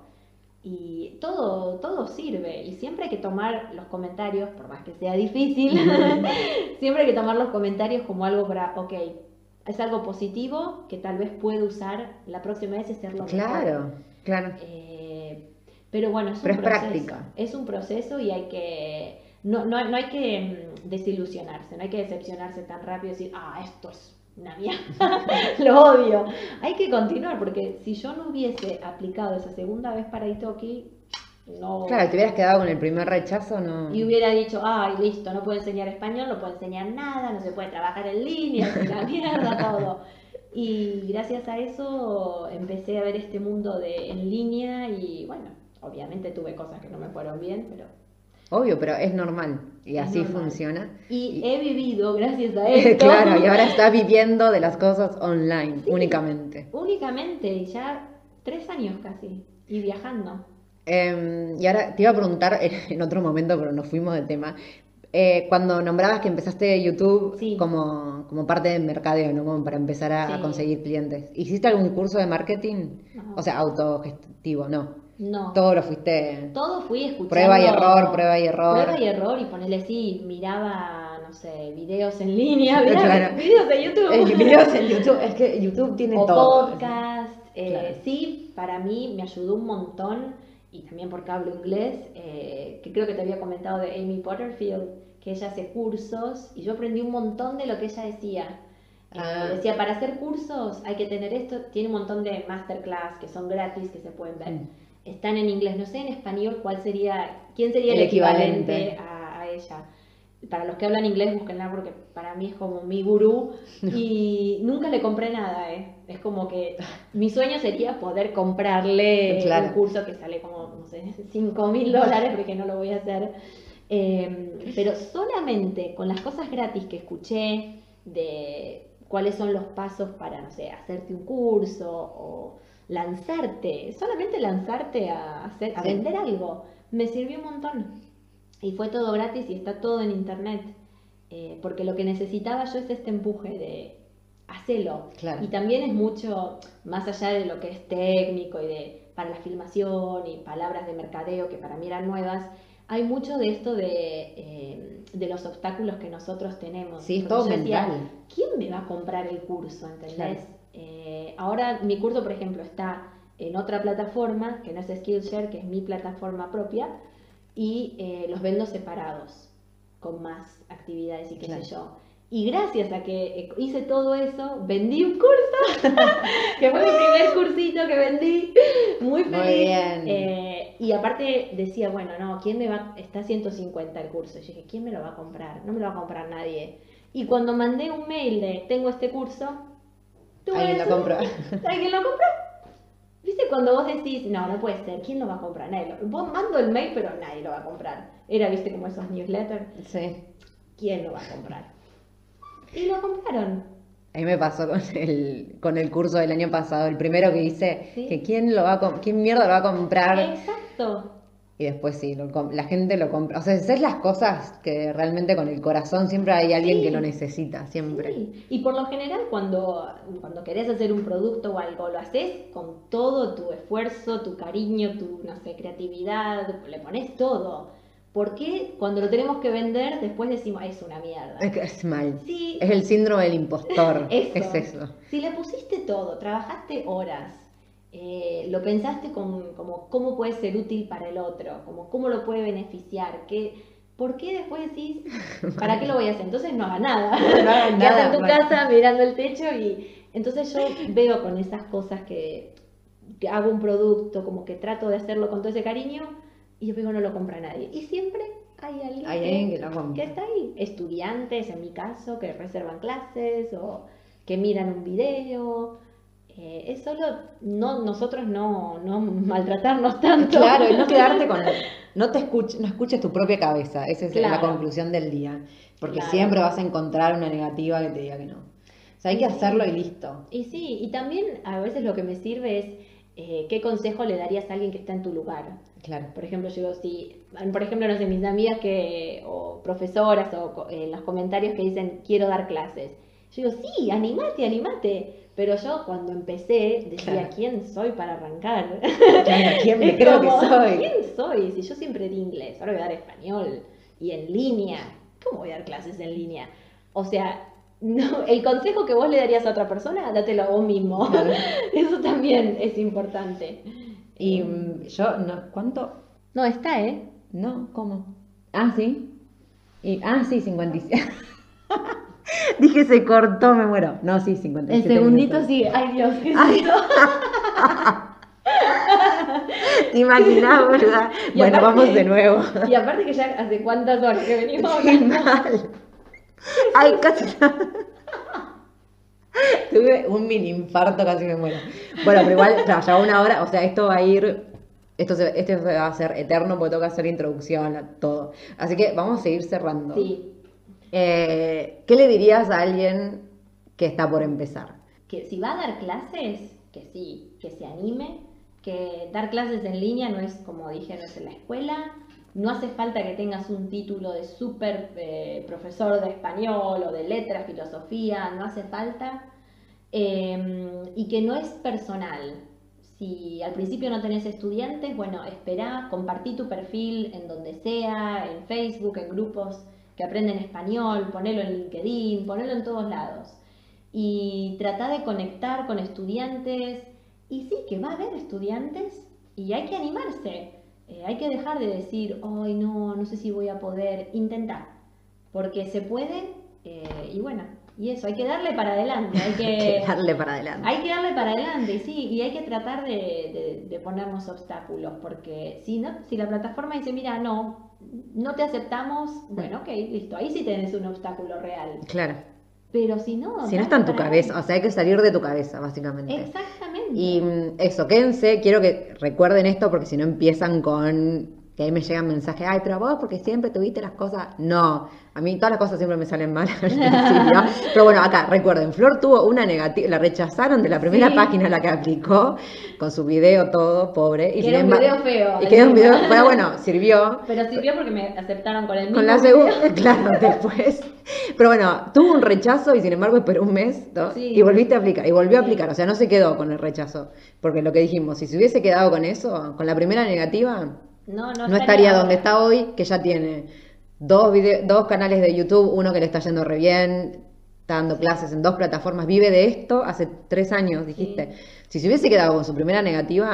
Y todo, todo sirve. Y siempre hay que tomar los comentarios, por más que sea difícil, siempre hay que tomar los comentarios como algo para, ok, es algo positivo que tal vez puedo usar la próxima vez y hacerlo mejor. Claro, claro. Eh, pero bueno, es un Pero es proceso. práctica. Es un proceso y hay que. No, no, no hay que mm, desilusionarse, no hay que decepcionarse tan rápido y decir, ah, esto es una mierda, lo odio. Hay que continuar, porque si yo no hubiese aplicado esa segunda vez para Italki, no. Claro, te hubieras quedado con el primer rechazo, no. Y hubiera dicho, ay, listo, no puedo enseñar español, no puedo enseñar nada, no se puede trabajar en línea, es una mierda todo. Y gracias a eso empecé a ver este mundo de en línea y bueno, obviamente tuve cosas que no me fueron bien, pero... Obvio, pero es normal y Es así normal. funciona. Y he vivido gracias a esto. Claro, y ahora estás viviendo de las cosas online, únicamente. Únicamente, y ya tres años casi, y viajando. Eh, y ahora te iba a preguntar en otro momento, pero nos fuimos del tema. Eh, cuando nombrabas que empezaste YouTube Sí. como, como parte del mercadeo, ¿no? Como para empezar a, a Sí. conseguir clientes. ¿Hiciste algún curso de marketing? No. O sea, autogestivo, no. No. Todo lo fuiste. Todo fui escuchando. Prueba y error, prueba y error. Prueba y error, y ponerle sí, miraba, no sé, videos en línea, miraba Claro. videos de YouTube. Eh, videos en YouTube, es que YouTube tiene o todo. podcast. eh, Claro. Sí, para mí me ayudó un montón, y también porque hablo inglés, eh, que creo que te había comentado de Amy Potterfield, que ella hace cursos, y yo aprendí un montón de lo que ella decía. Eh, Ah. Decía, para hacer cursos hay que tener esto, tiene un montón de masterclass que son gratis, que se pueden ver. Mm. Están en inglés, no sé en español cuál sería, quién sería el, El equivalente, equivalente. A, a ella. Para los que hablan inglés, búsquenla porque para mí es como mi gurú y nunca le compré nada, ¿eh? Es como que mi sueño sería poder comprarle Claro. un curso que sale como, no sé, cinco mil dólares porque no lo voy a hacer. Eh, pero solamente con las cosas gratis que escuché de cuáles son los pasos para, no sé, hacerte un curso o lanzarte, solamente lanzarte a, hacer, a Sí. vender algo, me sirvió un montón. Y fue todo gratis y está todo en internet. Eh, porque lo que necesitaba yo es este empuje de hacelo. Claro. Y también es mucho, más allá de lo que es técnico y de para la filmación y palabras de mercadeo que para mí eran nuevas, hay mucho de esto de, eh, de los obstáculos que nosotros tenemos. Sí, es Porque todo yo decía, mental. ¿quién me va a comprar el curso? ¿Entendés? Claro. Eh, ahora mi curso, por ejemplo, está en otra plataforma, que no es Skillshare, que es mi plataforma propia, y eh, los vendo separados, con más actividades y qué Claro. sé yo. Y gracias a que hice todo eso, vendí un curso, que fue mi primer cursito que vendí, muy feliz. Muy bien. Eh, y aparte decía, bueno, no, ¿quién me va? Está a ciento cincuenta el curso. Y yo dije, ¿quién me lo va a comprar? No me lo va a comprar nadie. Y cuando mandé un mail de, tengo este curso, tuve Alguien lo eso. compró. ¿Alguien lo compró? ¿Viste cuando vos decís, no, no puede ser, ¿quién lo va a comprar? Nadie lo... Vos mando el mail, pero nadie lo va a comprar. Era, viste, como esos newsletters. Sí. ¿Quién lo va a comprar? Y lo compraron. A mí me pasó con el, con el curso del año pasado, el primero que hice, Sí. que quién lo va a com- quién mierda lo va a comprar. Exacto. Y después sí, lo com- la gente lo compra. O sea, hacer las cosas que realmente con el corazón siempre hay alguien Sí. que lo necesita, siempre. Sí. Y por lo general cuando, cuando querés hacer un producto o algo, lo haces con todo tu esfuerzo, tu cariño, tu, no sé, creatividad, le pones todo. ¿Por qué cuando lo tenemos que vender después decimos, es una mierda? Es, que es mal. Sí. Es el síndrome del impostor. Eso. Es eso. Si le pusiste todo, trabajaste horas, eh, lo pensaste con, como cómo puede ser útil para el otro, como cómo lo puede beneficiar, qué, ¿por qué después decís, ¿para qué lo voy a hacer? Entonces no haga nada. No hagas Quédate nada, en tu bueno. casa mirando el techo y entonces yo veo con esas cosas que, que hago un producto, como que trato de hacerlo con todo ese cariño y yo digo no lo compra nadie. Y siempre hay alguien, Hay que, alguien que lo compra. que está ahí. Estudiantes, en mi caso, que reservan clases o que miran un video. Eh, es solo no, nosotros no, no maltratarnos tanto. Claro, y no quedarte con... No te escuches, no escuches tu propia cabeza. Esa es la Claro. conclusión del día. Porque Claro. siempre vas a encontrar una negativa que te diga que no. O sea, hay que hacerlo y listo. Y sí, y también a veces lo que me sirve es eh, qué consejo le darías a alguien que está en tu lugar. Claro. Por ejemplo, yo digo, si, por ejemplo, no sé, mis amigas que, o profesoras o co- en los comentarios que dicen quiero dar clases. Yo digo, sí, animate, animate. Pero yo cuando empecé decía, Claro. ¿quién soy para arrancar? Claro, ¿quién me Es creo que como, soy? ¿quién soy? Si yo siempre di inglés, ahora voy a dar español y en línea. ¿Cómo voy a dar clases en línea? O sea, no, el consejo que vos le darías a otra persona, dátelo a vos mismo. Claro. Eso también es importante. Y mm, yo, no, ¿cuánto? No, está, ¿eh? No, ¿cómo? Ah, sí. Y, ah, sí, cincuenta y siete. Dije, se cortó, me muero. No, sí, cincuenta y El siete segundito minutos. sigue. Ay, Dios, qué Ay. susto. ¿Te imaginás, verdad? Y Bueno, aparte- vamos de nuevo. Y aparte que ya hace cuántas horas que venimos Qué hablando. mal. Ay, casi. Tuve un mini infarto, casi me muero. Bueno, pero igual, ya, ya una hora, o sea, esto va a ir, esto se, esto se va a hacer eterno porque toca hacer introducción, a todo. Así que vamos a seguir cerrando. Sí, Eh, ¿qué le dirías a alguien que está por empezar? que si va a dar clases, que sí, que se anime, que dar clases en línea no es, como dije, no es en la escuela, no hace falta que tengas un título de súper eh, profesor de español o de letras, filosofía, no hace falta, eh, y que no es personal. Si al principio no tenés estudiantes, bueno, esperá, compartí tu perfil en donde sea, en Facebook, en grupos que aprenden español, ponelo en LinkedIn, ponelo en todos lados. Y trata de conectar con estudiantes. Y sí, que va a haber estudiantes y hay que animarse. Eh, hay que dejar de decir, ay no, no sé si voy a poder. Intentar. Porque se puede eh, y bueno, y eso, hay que darle para adelante. Hay que, Hay que darle para adelante. hay que darle para adelante, sí, y hay que tratar de, de- de ponernos obstáculos, porque si no, si la plataforma dice, mira, no, no te aceptamos, bueno, ok, listo, ahí sí tenés un obstáculo real. Claro. Pero si no... Si no está en tu para cabeza, o adelante. sea, hay que salir de tu cabeza, básicamente. Exactamente. Y mm, eso, quédense, quiero que recuerden esto porque si no empiezan con que ahí me llegan mensajes, ay, pero vos porque siempre tuviste las cosas. No, a mí todas las cosas siempre me salen mal al principio. Pero bueno, acá, recuerden, Flor tuvo una negativa, la rechazaron de la primera Sí. página a la que aplicó, con su video todo, pobre. Que sin era un embargo- video feo, Y que era un encima. video, pero bueno, sirvió. Pero sirvió porque me aceptaron con el mismo Con la video. segunda, claro, después. Pero bueno, tuvo un rechazo y sin embargo esperó un mes, ¿no? Sí. Y volviste a aplicar, y volvió a Sí. aplicar, o sea, no se quedó con el rechazo. Porque lo que dijimos, si se hubiese quedado con eso, con la primera negativa, No, no, no estaría donde está hoy, que ya tiene dos, video- dos canales de YouTube, uno que le está yendo re bien, está dando clases en dos plataformas, vive de esto hace tres años, dijiste. Si se hubiese quedado con su primera negativa,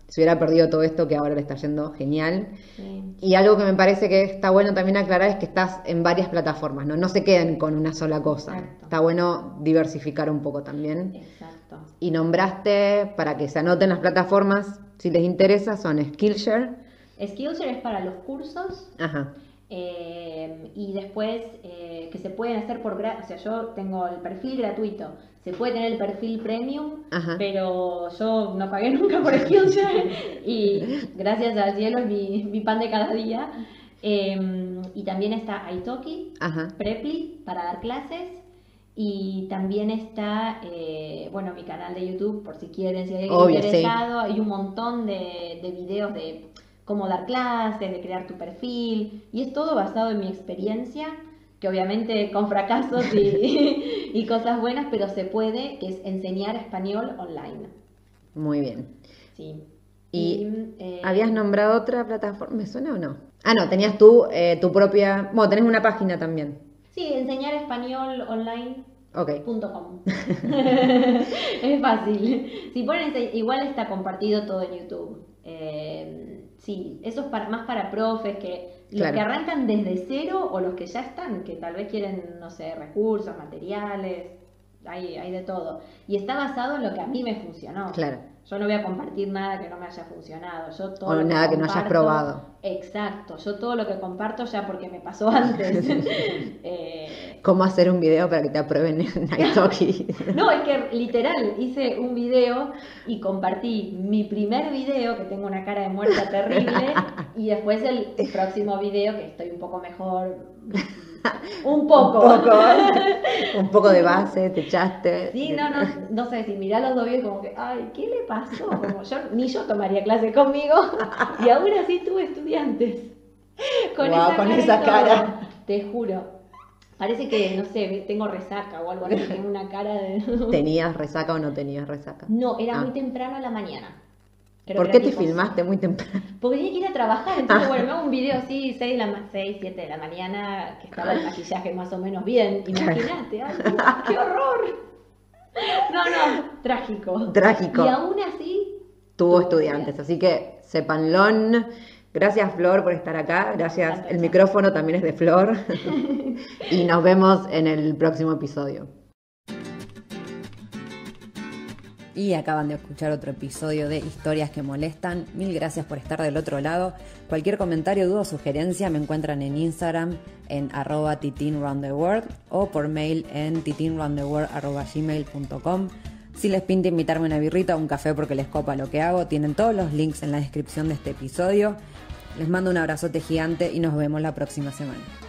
se hubiera perdido todo esto que ahora le está yendo genial. Sí. Y algo que me parece que está bueno también aclarar es que estás en varias plataformas, ¿no? No se queden con una sola cosa. Exacto. Está bueno diversificar un poco también. Exacto. Y nombraste, para que se anoten las plataformas, si les interesa, son Skillshare. Skillshare es para los cursos. Ajá. Eh, y después eh, que se pueden hacer por gratis, o sea, yo tengo el perfil gratuito, se puede tener el perfil premium, Ajá. pero yo no pagué nunca por Skillshare y gracias al cielo es mi, mi pan de cada día. Eh, y también está Italki, Ajá. Preply para dar clases, y también está, eh, bueno, mi canal de YouTube, por si quieren, si hay alguien Obvio, interesado, hay un montón de, de videos de cómo dar clases, de crear tu perfil, y es todo basado en mi experiencia, que obviamente con fracasos y, y cosas buenas, pero se puede, que es enseñar español online. Muy bien. Sí. Y, eh, ¿habías nombrado otra plataforma? ¿Me suena o no? Ah, no, tenías tú eh, tu propia... Bueno, tenés una página también. Sí, enseñar español online. Ok. Punto com. Es fácil. Si ponen, igual está compartido todo en YouTube. Eh, sí, eso es para, más para profes que los Claro. que arrancan desde cero o los que ya están, que tal vez quieren, no sé, recursos, materiales, hay, hay de todo. Y está basado en lo que a mí me funcionó. Claro. Yo no voy a compartir nada que no me haya funcionado. Yo todo O lo nada que no hayas comparto- probado. Exacto. Yo todo lo que comparto ya porque me pasó antes. eh, ¿Cómo hacer un video para que te aprueben en Italki? No, es que literal, hice un video y compartí mi primer video, que tengo una cara de muerta terrible, y después el próximo video, que estoy un poco mejor, un poco. Un poco, un poco de base, te echaste. Sí, no, no, no sé, si mirá los dos videos como que, ay, ¿qué le pasó? Como yo, ni yo tomaría clase conmigo, y aún así tuve estudiantes. Con Guau, esa con cara y esa todo. cara. Te juro. Parece que, no sé, tengo resaca o algo así, tengo una cara de... ¿Tenías resaca o no tenías resaca? No, era Ah. muy temprano a la mañana. Creo ¿Por que qué era te tipo- filmaste muy temprano? Porque tenía que ir a trabajar, entonces bueno, me hago un video así, seis, de la ma- seis, siete de la mañana, que estaba el maquillaje más o menos bien, imagínate, ay, qué horror. No, no, trágico. Trágico. Y aún así... Tuvo tuve estudiantes, así que sépanlo. Gracias, Flor, por estar acá. Gracias. Tanto, El chao. micrófono también es de Flor. Y nos vemos en el próximo episodio. Y acaban de escuchar otro episodio de Historias que Molestan. Mil gracias por estar del otro lado. Cualquier comentario, duda o sugerencia me encuentran en Instagram en arroba titinroundtheworld o por mail en titinroundtheworld arroba gmail punto com. Si les pinta invitarme a una birrita o un café porque les copa lo que hago, tienen todos los links en la descripción de este episodio. Les mando un abrazote gigante y nos vemos la próxima semana.